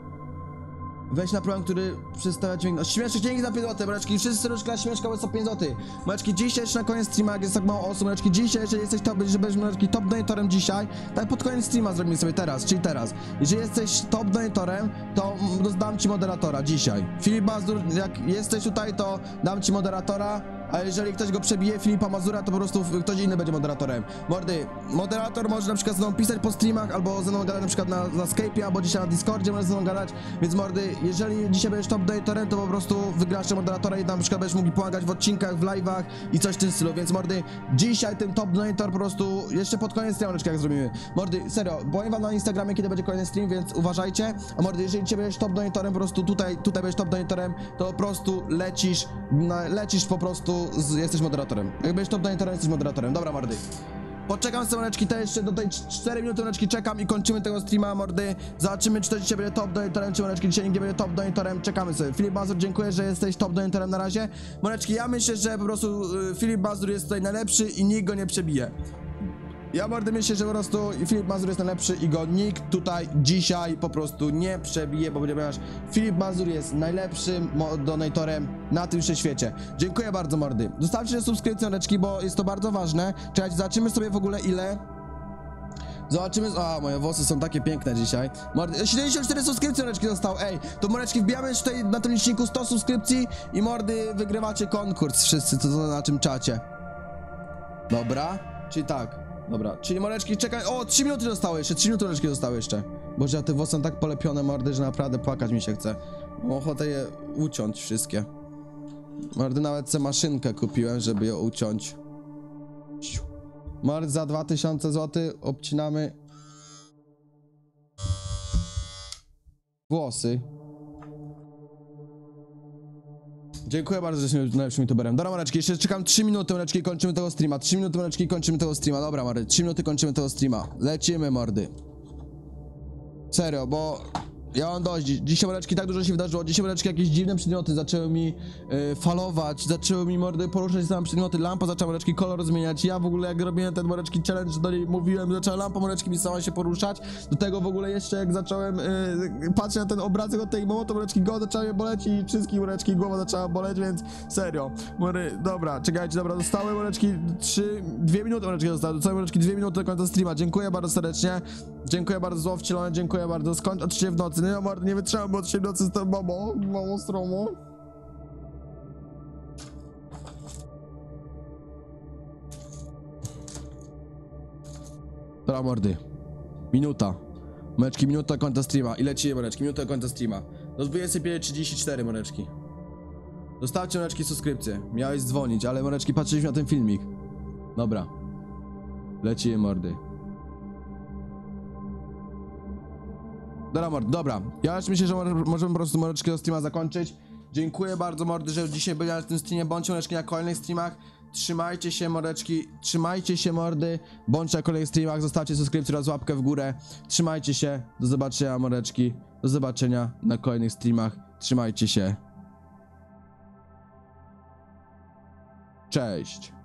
Weź na program, który przedstawia dźwięk. No, śmieszek, dzięki za 5 zł, Mordeczki. Wszyscy serduszka śmieszka, bo są 5 zł. Mordeczki, dzisiaj jeszcze na koniec streama, jak jest tak mało osób, Mordeczki, dzisiaj, jeżeli jesteś top, że będziesz, Mordeczki, top donatorem dzisiaj, tak pod koniec streama zrobimy sobie teraz, czyli teraz. Jeżeli jesteś top donatorem, to dam ci moderatora dzisiaj. Filip Mazur, jak jesteś tutaj, to dam ci moderatora. A jeżeli ktoś go przebije, Filipa Mazura, to po prostu ktoś inny będzie moderatorem. Mordy, moderator może na przykład ze mną pisać po streamach, albo ze mną gadać na przykład na Skype'ie, albo dzisiaj na Discordzie może ze mną gadać. Więc mordy, jeżeli dzisiaj będziesz top donatorem, to po prostu wygrasz moderatora i na przykład będziesz mógł pomagać w odcinkach, w live'ach i coś w tym stylu. Więc mordy, dzisiaj ten top donator po prostu jeszcze pod koniec streamu, jak zrobimy. Mordy, serio, powiem wam na Instagramie, kiedy będzie kolejny stream, więc uważajcie. A mordy, jeżeli dzisiaj będziesz top donatorem, po prostu tutaj będziesz top donatorem, to po prostu lecisz po prostu. Jesteś moderatorem. Jak będziesz top donatorem, jesteś moderatorem. Dobra, mordy. Poczekam z mordeczki, to jeszcze do tej 4 minuty mordeczki czekam i kończymy tego streama, mordy. Zobaczymy, czy to dzisiaj będzie top donatorem, czy mordeczki dzisiaj nigdzie będzie top donatorem. Czekamy sobie. Filip Mazur, dziękuję, że jesteś top donatorem na razie. Mordeczki, ja myślę, że po prostu Filip Mazur jest tutaj najlepszy i nikt go nie przebije. Ja mordy myślę, że po prostu Filip Mazur jest najlepszy i go nikt tutaj dzisiaj po prostu nie przebije, bo ponieważ Filip Mazur jest najlepszym donatorem na tym świecie. Dziękuję bardzo, mordy. Zostawcie subskrypcję, mordeczki, bo jest to bardzo ważne. Czekajcie, zobaczymy sobie w ogóle ile. Zobaczymy. A, moje włosy są takie piękne dzisiaj. Mordy, 74 subskrypcje, mordeczki zostało. Ej, to mordeczki, wbijamy już tutaj na tym liczniku 100 subskrypcji i mordy, wygrywacie konkurs wszyscy, co na czym czacie. Dobra, czyli tak. Dobra, czyli mordeczki, czekaj. O, 3 minuty zostały jeszcze, 3 minuty mordeczki zostały jeszcze. Boże, ja te włosy są tak polepione, mordy, że naprawdę płakać mi się chce. Mam ochotę je uciąć wszystkie. Mordy, nawet sobie maszynkę kupiłem, żeby je uciąć. Mordy, za 2000 zł obcinamy włosy. Dziękuję bardzo, że jesteś najlepszym youtuberem. Dobra, mordeczki, jeszcze czekam 3 minuty, mordeczki, i kończymy tego streama. 3 minuty, mordeczki, i kończymy tego streama. Dobra, mordy, 3 minuty, kończymy tego streama. Lecimy, mordy. Serio, bo ja mam dość. Dzisiaj, mordeczki, tak dużo się wydarzyło. Dzisiaj, mordeczki, jakieś dziwne przedmioty zaczęły mi falować, zaczęły mi, mordy, poruszać same przedmioty. Lampa zaczęła, mordeczki, kolor zmieniać. Ja w ogóle, jak robiłem ten, mordeczki, challenge, do niej mówiłem, zaczęła lampa, mordeczki, mi sama się poruszać. Do tego w ogóle jeszcze, jak zacząłem patrzeć na ten obrazek od tej moto, mordeczki, głowa zaczęła mnie boleć i wszystkich, mordeczki, głowa zaczęła boleć, więc serio. Dobra, czekajcie, dobra, zostały, mordeczki, 2 minuty, mordeczki, zostały. Zostały, mordeczki, 2 minuty do końca streama. Dziękuję bardzo serdecznie. Dziękuję bardzo, zło wcielone, dziękuję bardzo. Skończcie w nocy. Nie, mordy, nie wytrzymam, bo od 7 nocy z tą mamą stromu. Dobra, mordy. Minuta. Mordeczki, minuta do końca streama. I lecimy, mordeczki, minuta do końca streama. Do 25:34, mordeczki. Zostawcie, mordeczki, subskrypcję. Miałeś dzwonić, ale, mordeczki, patrzyliśmy na ten filmik. Dobra. Lecimy, mordy. Dobra, mordy, dobra. Ja już myślę, że możemy po prostu, mordeczki, do streama zakończyć. Dziękuję bardzo, mordy, że dzisiaj byli na tym streamie. Bądźcie, mordeczki, na kolejnych streamach. Trzymajcie się, mordeczki. Trzymajcie się, mordy. Bądźcie na kolejnych streamach. Zostawcie subskrypcję oraz łapkę w górę. Trzymajcie się. Do zobaczenia, mordeczki. Do zobaczenia na kolejnych streamach. Trzymajcie się. Cześć.